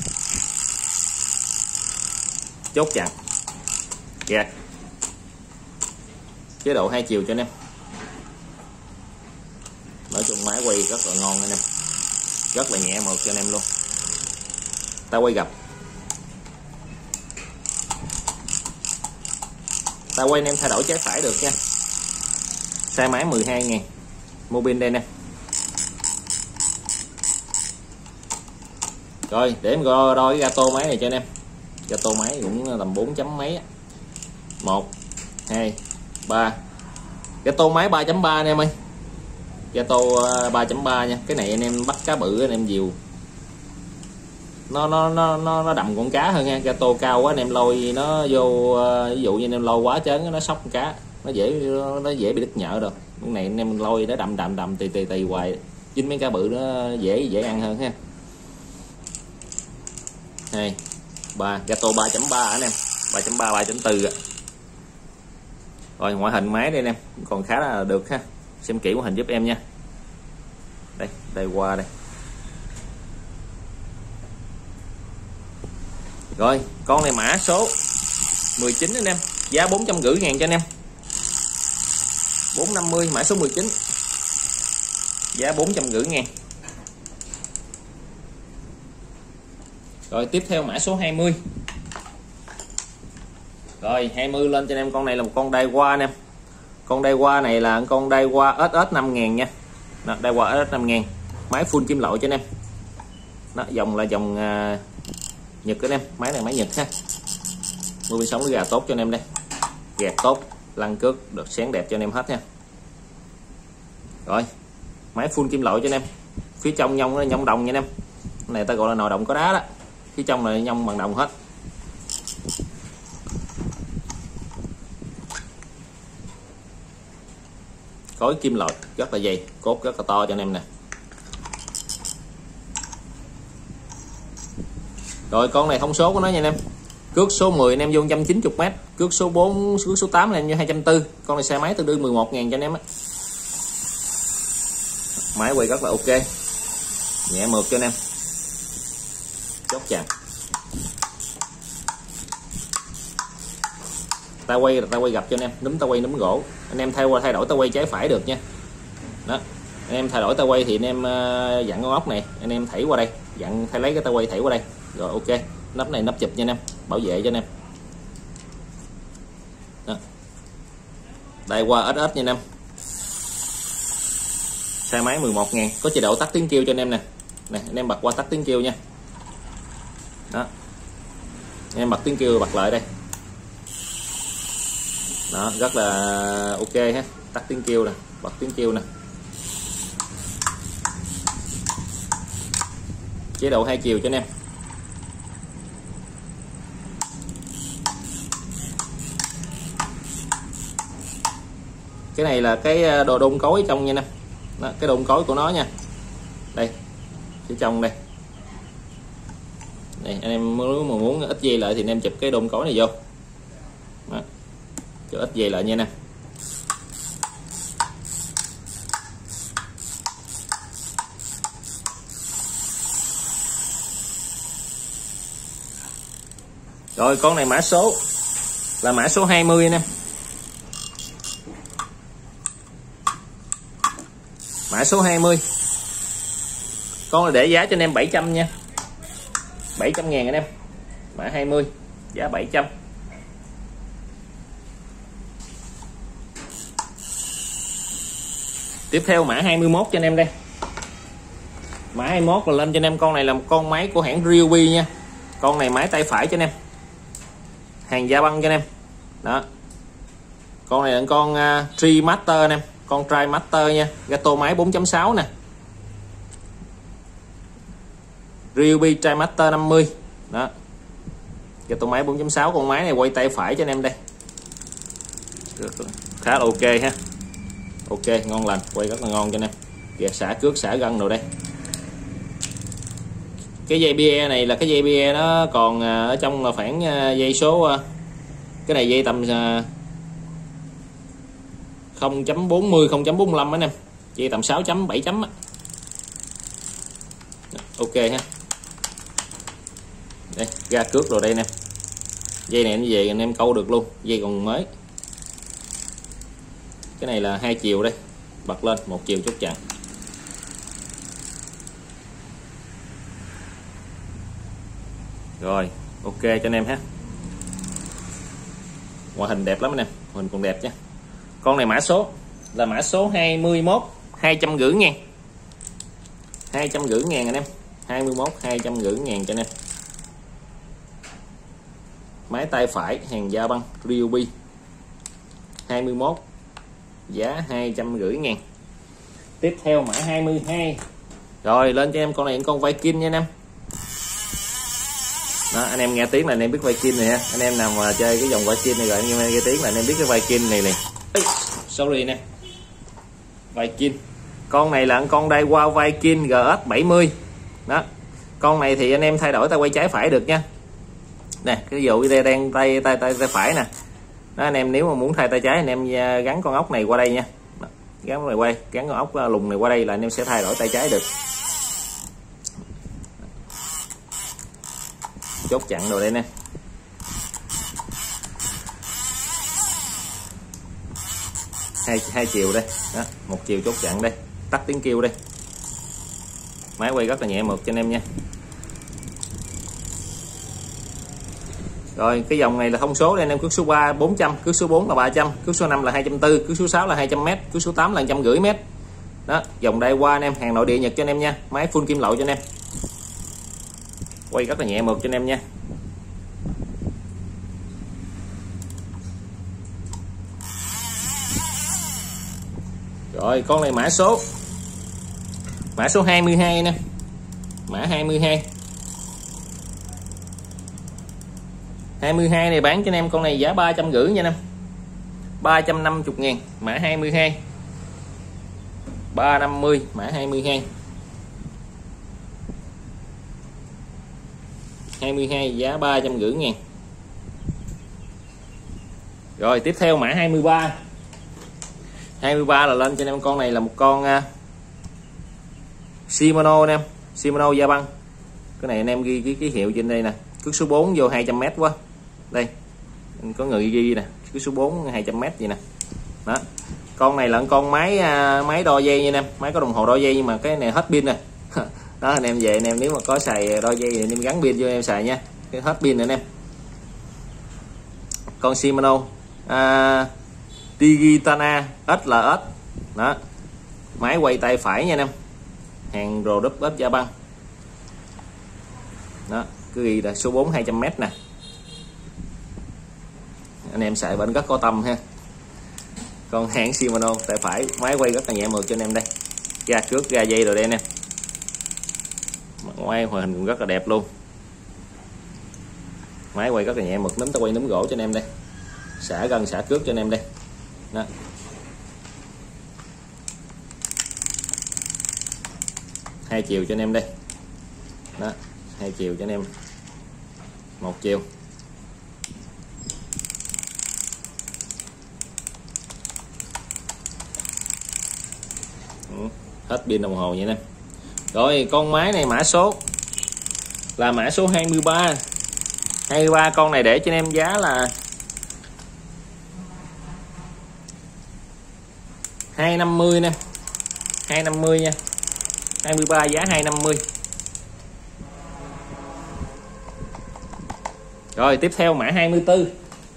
Chốt chặn. Gạt. Chế độ hai chiều cho anh em. Nói chung máy quay rất là ngon anh em. Rất là nhẹ mượt cho anh em luôn. Ta quay gặp. Ta quay anh em thay đổi trái phải được nha. Size máy mười hai nghìn. Mua pin đây nè. Rồi để em đo, đo cái gato máy này cho anh em. Gato máy cũng tầm bốn chấm mấy á. một hai ba. Gato máy ba chấm ba anh em ơi. Gato ba chấm ba nha. Cái này anh em bắt cá bự anh em diều. Nó nó nó nó nó đầm con cá hơn nha. Gato cao quá anh em lôi nó vô, ví dụ như anh em lôi quá chớn nó sóc con cá, nó dễ nó dễ bị đứt nhợ rồi. Cái này anh em lôi nó đầm đầm đầm tì tì tì hoài, dính mấy cá bự nó dễ dễ ăn hơn ha. Hai ba. Gato ba chấm ba anh em. ba chấm ba ba chấm bốn ạ. Rồi ngoại hình máy đây anh em còn khá là được ha. Xem kỹ ngoại hình giúp em nha. Đây, đây qua đây. Rồi con này mã số mười chín anh em, giá bốn trăm rưỡi ngàn cho anh em. bốn năm mươi mã số mười chín, giá bốn trăm rưỡi ngàn. Rồi tiếp theo mã số hai mươi. Rồi hai mươi lên cho anh em, con này là một con Daiwa anh em. Con Daiwa này là con Daiwa ét ét năm ngàn nha. Đó, Daiwa ét ét năm ngàn, máy full kim loại cho anh em. Đó, dòng là dòng uh, Nhật anh em, máy này máy Nhật ha. Mưa bên sóng nó gà tốt cho anh em đây, gạt tốt, lăn cước được sáng đẹp cho anh em hết nha. Rồi máy full kim loại cho anh em, phía trong nhông nó nhông đồng nha anh em. Cái này ta gọi là nồi đồng có đá đó, phía trong là nhông bằng đồng hết. Khối kim loại rất là dày, cốt rất là to cho anh em nè. Rồi con này thông số của nó nha anh em. Cước số mười anh em vô một trăm chín mươi mét, cước số bốn, cước số tám anh em vô hai trăm tư mươi. Con này xe máy tương đương mười một ngàn cho anh em á. Máy quay rất là ok, nhẹ mượt cho anh em. Chốt chạm. Ta quay là ta quay gặp cho anh em, núm ta quay núm gỗ. Anh em thay qua thay đổi ta quay trái phải được nha. Đó. Anh em thay đổi ta quay thì anh em dặn con ốc này, anh em thảy qua đây, dặn thay lấy cái ta quay thảy qua đây. Rồi ok. Nắp này nắp chụp nha anh em, bảo vệ cho anh em. Đó. Đây qua ét ét nha anh em. Xe máy mười một ngàn, có chế độ tắt tiếng kêu cho anh em nè. Nè, anh em bật qua tắt tiếng kêu nha. Đó. Anh em bật tiếng kêu bật lại đây. Đó, rất là ok ha. Tắt tiếng kêu nè, bật tiếng kêu nè. Chế độ hai chiều cho anh em. Cái này là cái đồ đôn cối trong nha anh em. Đó, cái đôn cối của nó nha. Đây, phía trong đây. Đây, anh em nếu mà muốn ít dây lại thì anh em chụp cái đôn cối này vô. Đó. Cho ít dây lại nha anh em. Rồi con này mã số là mã số hai mươi anh em. Mã số hai mươi. Con này để giá cho anh em bảy trăm nha. bảy trăm ngàn anh em. Mã hai mươi, giá bảy trăm. Tiếp theo mã hai mươi mốt cho anh em đây. Mã hai mươi mốt là lên cho anh em, con này là một con máy của hãng Ryobi nha. Con này máy tay phải cho anh em. Hàng da băng cho anh em. Đó. Con này là con uh, Tri Master anh em, con Tri Master nha, gato máy bốn chấm sáu nè. Ryobi Tri Master năm mươi. Đó. Gato máy bốn chấm sáu, con máy này quay tay phải cho anh em đây. Khá là ok ha. Ok, ngon lành, quay rất là ngon cho anh em. Kìa, xả cước, xả gân rồi đây. Cái dây bia này là cái dây bia nó còn ở trong là khoảng dây số, cái này dây tầm không chấm bốn mươi, không chấm bốn mươi lăm anh em, dây tầm sáu chấm bảy chấm á. Ok ha. Đây, ra cước rồi đây nè. Dây này như vậy anh em câu được luôn, dây còn mới. Cái này là hai chiều đây, bật lên một chiều chốt chặn. Rồi ok cho anh em ha. Ngoại hình đẹp lắm anh em, ngoại hình còn đẹp nha. Con này mã số là mã số hai mươi mốt, hai trăm rưỡi ngàn. hai trăm rưỡi ngàn anh em. hai mươi mốt, hai trăm rưỡi ngàn cho anh em. Máy tay phải hàng da băng Ryobi. hai mươi mốt, giá hai trăm rưỡi ngàn. Tiếp theo mã hai mươi hai. Rồi lên cho em con này con Viking nha anh em. Đó, anh em nghe tiếng là anh em biết Viking này ha. Anh em nào mà chơi cái dòng Viking này rồi anh em nghe tiếng là anh em biết cái Viking này này. Sorry nè. Viking. Con này là con Daiwa Viking giê ét bảy mươi. Đó. Con này thì anh em thay đổi tay quay trái phải được nha. Nè, cái dụ đây đang tay tay tay tay phải nè. Đó, anh em nếu mà muốn thay tay trái anh em gắn con ốc này qua đây nha. Đó, gắn này quay, gắn con ốc lùng này qua đây là anh em sẽ thay đổi tay trái được. chốt chặn rồi đây nè. Hai, hai chiều đây đó, một chiều chốt chặn đây, tắt tiếng kêu đây. Máy quay rất là nhẹ mượt cho anh em nha. Rồi cái dòng này là thông số đây anh em, cước số ba bốn trăm, cước số bốn là ba trăm, cước số năm là hai trăm tư mươi, cước số sáu là hai trăm mét, cước số tám là một trăm năm mươi mét. Đó, dòng đây qua anh em, hàng nội địa Nhật cho anh em nha, máy full kim loại cho anh em. Quay rất là nhẹ mượt cho anh em nha. Rồi con này mã số mã số hai mươi hai nè, mã hai mươi hai. hai mươi hai này bán cho anh em con này giá ba trăm rưỡi nha anh em, ba trăm năm mươi ngàn, mã hai mươi hai, ba trăm năm mươi, mã hai mươi hai. hai mươi hai giá ba trăm rưỡi ngàn. Rồi tiếp theo mã hai mươi ba. hai mươi ba là lên cho anh em con này là một con uh, Shimano anh em, Shimano da băng. Cái này anh em ghi cái ký hiệu trên đây nè, cước số bốn vô hai trăm mét quá. Đây có người ghi nè, cước số bốn hai trăm mét gì nè. Đó. Con này là con máy uh, máy đo dây nha anh em, máy có đồng hồ đo dây nhưng mà cái này hết pin rồi. Đó anh em về anh em nếu mà có xài đo dây thì anh em gắn pin vô em xài nha, cái hết pin rồi anh em. Con Shimano uh, Digitana ét lờ ét. Đó, máy quay tay phải nha anh em, hàng rồ đúp ếch da băng. Đó, cứ ghi là số bốn hai trăm mét nè, anh em xài bên rất có tâm ha. Con hãng Shimano tay phải, máy quay rất là nhẹ mượt cho anh em đây, ra cước ra dây rồi đây anh em, quay hòa hình cũng rất là đẹp luôn. Máy quay rất là nhẹ mượt, núm ta quay núm gỗ cho anh em đây, xả gân xả cước cho anh em đây. Đó. Hai chiều cho anh em đây. Đó, hai chiều cho anh em, một chiều. Ừ, hết pin đồng hồ vậy nè. Rồi con máy này mã số là mã số hai mươi ba. hai mươi ba con này để cho anh em giá là hai trăm năm mươi nè, hai trăm năm mươi nha. hai mươi ba giá hai trăm năm mươi. Rồi tiếp theo mã hai mươi tư.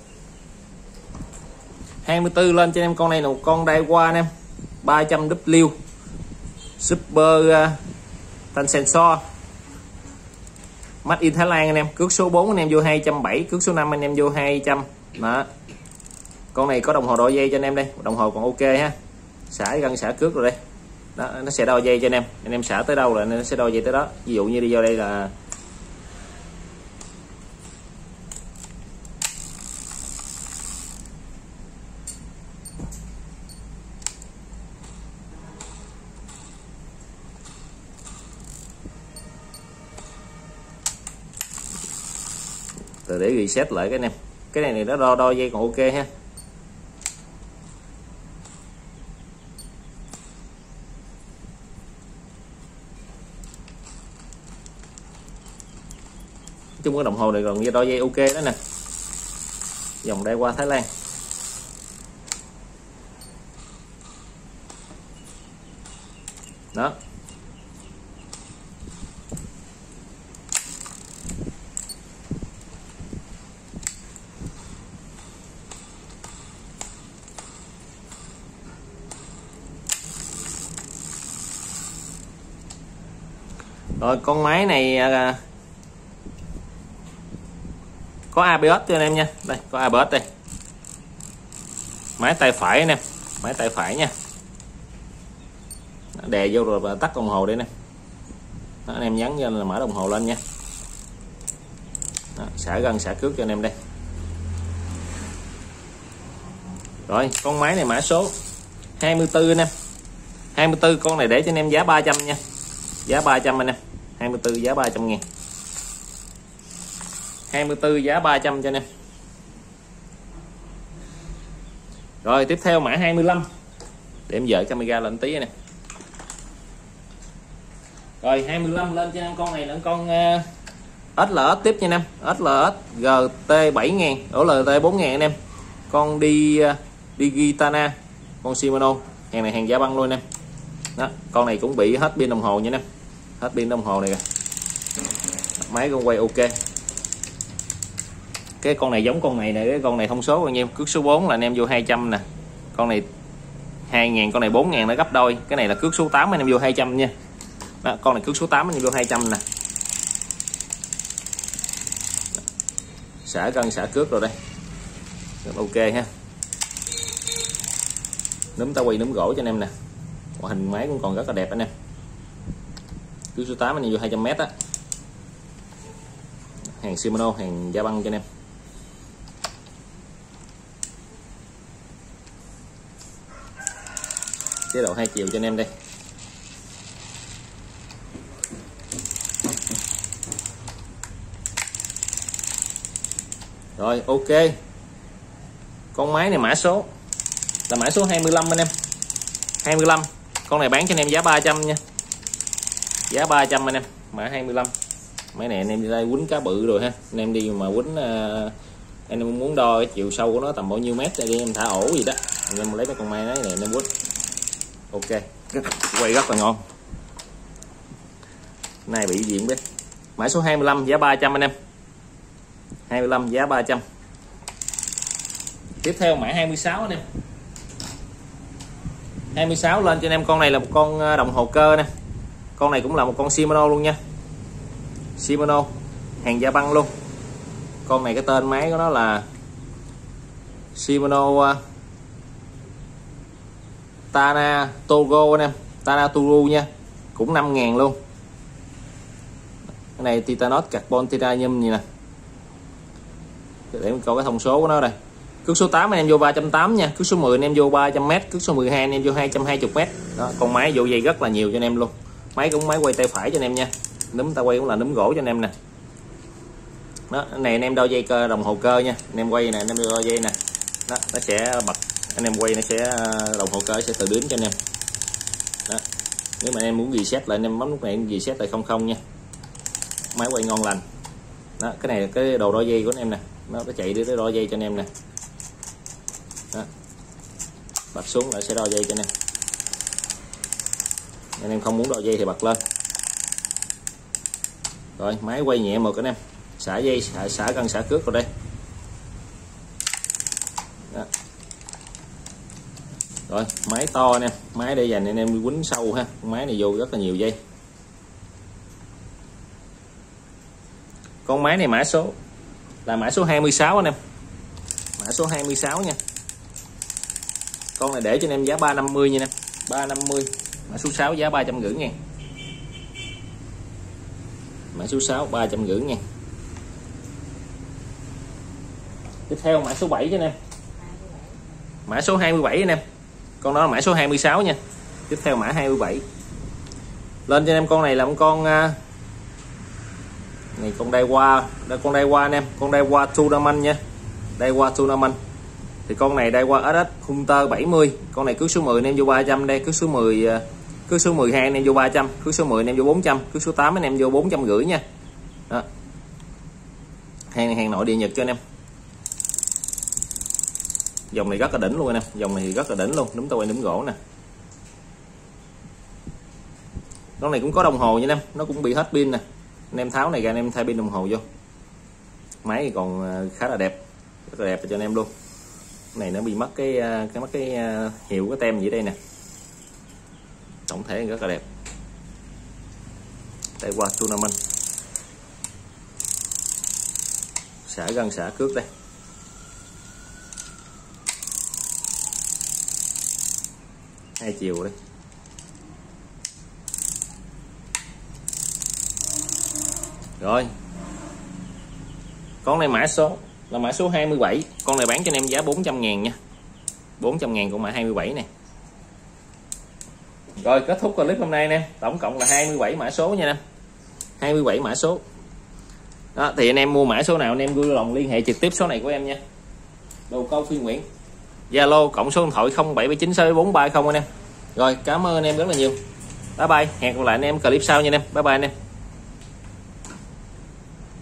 hai mươi tư lên cho em con này là một con Daiwa anh em, ba trăm W Super uh, Tan Sensor, Made in Thái Lan anh em. Cước số bốn anh em vô hai trăm bảy mươi, cước số năm anh em vô hai trăm. Đó. Con này có đồng hồ đo dây cho anh em đây, đồng hồ còn ok ha. Xả gân xả cước rồi đây. Đó, nó sẽ đo dây cho anh em, anh em xả tới đâu là nó sẽ đo dây tới đó. Ví dụ như đi vô đây là từ để reset lại cái anh em. Cái này này nó đo đo dây còn ok ha. Chung cái đồng hồ này còn đo dây ok đó nè, dòng Daiwa Thái Lan. Đó. Rồi con máy này à, có a bê ét cho anh em nha. Đây có a bê ét đây. Máy tay phải anh em, máy tay phải nha. Đè vô rồi và tắt đồng hồ đây nè. Đó, anh em nhấn cho là mở đồng hồ lên nha. Đó, xả gân xả cước cho anh em đây. Rồi con máy này mã số hai mươi tư anh em. hai mươi tư con này để cho anh em giá ba trăm nha. Giá ba trăm anh em. hai mươi tư giá ba trăm ngàn. hai mươi tư giá ba trăm cho anh em. Rồi tiếp theo mã hai mươi lăm. Để em dời camera lên tí nè. Rồi hai mươi lăm lên cho anh con này là con uh, ét lờ ét tiếp nha anh em, ét lờ ét giê tê bảy ngàn, ở lờ tê bốn ngàn anh em. Con đi Digitana, con Shimano, hàng này hàng giá băng luôn anh em. Đó, con này cũng bị hết pin đồng hồ nha anh em. Hết pin đồng hồ này kìa. Máy con quay ok. Cái con này giống con này nè, cái con này thông số bao nhiêu? Cước số bốn là anh em vô hai trăm nè. Con này hai ngàn, con này bốn ngàn, nó gấp đôi. Cái này là cước số tám anh em vô hai trăm nha. Đó, con này cước số tám anh em vô hai trăm nè. Xả cân xả cước rồi đây. Rất ok ha. Núm ta quay núm gỗ cho anh em nè. Ngoại hình máy cũng còn rất là đẹp anh em. Cước số tám anh em vô hai trăm mét á. Hàng Shimano, hàng da băng cho anh em. Chế độ hai chiều cho anh em đây. Rồi ok. Con máy này mã số là mã số hai mươi lăm anh em. hai mươi lăm. Con này bán cho anh em giá ba trăm nha. Giá ba trăm anh em, mã hai mươi lăm. Máy này anh em đi đây quýnh cá bự rồi ha. Anh em đi mà quýnh uh, anh em muốn đo cái chiều sâu của nó tầm bao nhiêu mét để đi em thả ổ gì đó. Anh em lấy mấy con máy này anh em quýnh. Ok, quay rất là ngon. Này bị gì không biết. Mã số hai mươi lăm giá ba trăm anh em. hai mươi lăm giá ba trăm. Tiếp theo mã hai mươi sáu anh em. hai mươi sáu lên cho anh em, con này là một con đồng hồ cơ nè. Con này cũng là một con Shimano luôn nha. Shimano, hàng da băng luôn. Con này cái tên máy của nó là Shimano uh, Tana Togo anh em. Tana Togo nha. Cũng năm ngàn luôn. Cái này Titanos carbon titanium gì nè. Để mình coi cái thông số của nó đây. Cước số tám anh em vô ba trăm tám mươi nha. Cước số mười anh em vô ba trăm mét. Cước số mười hai anh em vô hai trăm hai mươi mét. Đó, con máy vô dây rất là nhiều cho anh em luôn. Máy cũng máy quay tay phải cho anh em nha. Núm ta quay cũng là núm gỗ cho anh em nè. Đó, này anh em đo dây cơ đồng hồ cơ nha. Anh em quay nè, anh em đo dây nè. Đó, nó sẽ bật, anh em quay nó sẽ đồng hồ cơ sẽ tự đếm cho anh em. Đó. Nếu mà anh em muốn reset lại anh em bấm lúc này em reset lại không không nha. Máy quay ngon lành. Đó, cái này là cái đồ đo dây của anh em nè. Nó có chạy đi tới đo dây cho anh em nè. Đó. Bật xuống lại sẽ đo dây cho anh em. Anh em không muốn đo dây thì bật lên. Rồi máy quay nhẹ một anh em. Xả dây, xả, xả cân xả cước vào đây. Đó. Rồi máy to anh em. Máy để dành anh em đi quýnh sâu ha. Máy này vô rất là nhiều dây. Con máy này mã số là mã số hai mươi sáu anh em. Mã số hai mươi sáu nha. Con này để cho anh em giá ba trăm năm mươi nha anh em. ba trăm năm mươi. Mã số sáu giá ba trăm rưỡi ngàn. Mã số sáu ba trăm rưỡi ngàn. Tiếp theo mã số bảy cho anh em. Mã số hai mươi bảy anh em. Con đó là mã số hai mươi sáu nha. Tiếp theo mã hai mươi bảy. Lên cho anh em con này là một con uh, này con Daiwa, đây con Daiwa anh em, con Daiwa Tournament nha. Daiwa Tournament. Thì con này Daiwa ét ét Hunter bảy mươi. Con này cước số mười anh em vô ba trăm đây, cước số mười cước số mười hai anh em vô ba trăm, cước số mười anh em vô bốn trăm, cước số tám anh em vô bốn trăm rưỡi nha. Đó. Hàng này hàng nội địa Nhật cho anh em. Dòng này rất là đỉnh luôn anh em, dòng này rất là đỉnh luôn, núm ta quay núm gỗ nè. Con này cũng có đồng hồ nha anh em, nó cũng bị hết pin nè. Anh em tháo này ra anh em thay pin đồng hồ vô. Máy thì còn khá là đẹp, rất là đẹp cho anh em luôn. Cái này nó bị mất cái cái mất cái hiệu cái tem gì đây nè. Tổng thể rất là đẹp. Đây qua Tournament. Xả gân xả cước đây. Hai chiều đây. Rồi. Con này mã số là mã số hai mươi bảy. Con này bán cho anh em giá bốn trăm ngàn nha. bốn trăm ngàn con mã hai mươi bảy này. Rồi kết thúc clip hôm nay nè. Tổng cộng là hai mươi bảy mã số nha anh em. hai mươi bảy mã số. Đó, thì anh em mua mã số nào anh em vui lòng liên hệ trực tiếp số này của em nha. Đồ câu Phi Nguyễn. Zalo cộng số điện thoại không bảy bảy chín sáu bốn ba không anh em. Rồi cảm ơn anh em rất là nhiều. Bye bye. Hẹn gặp lại anh em clip sau nha anh em. Bye bye anh em.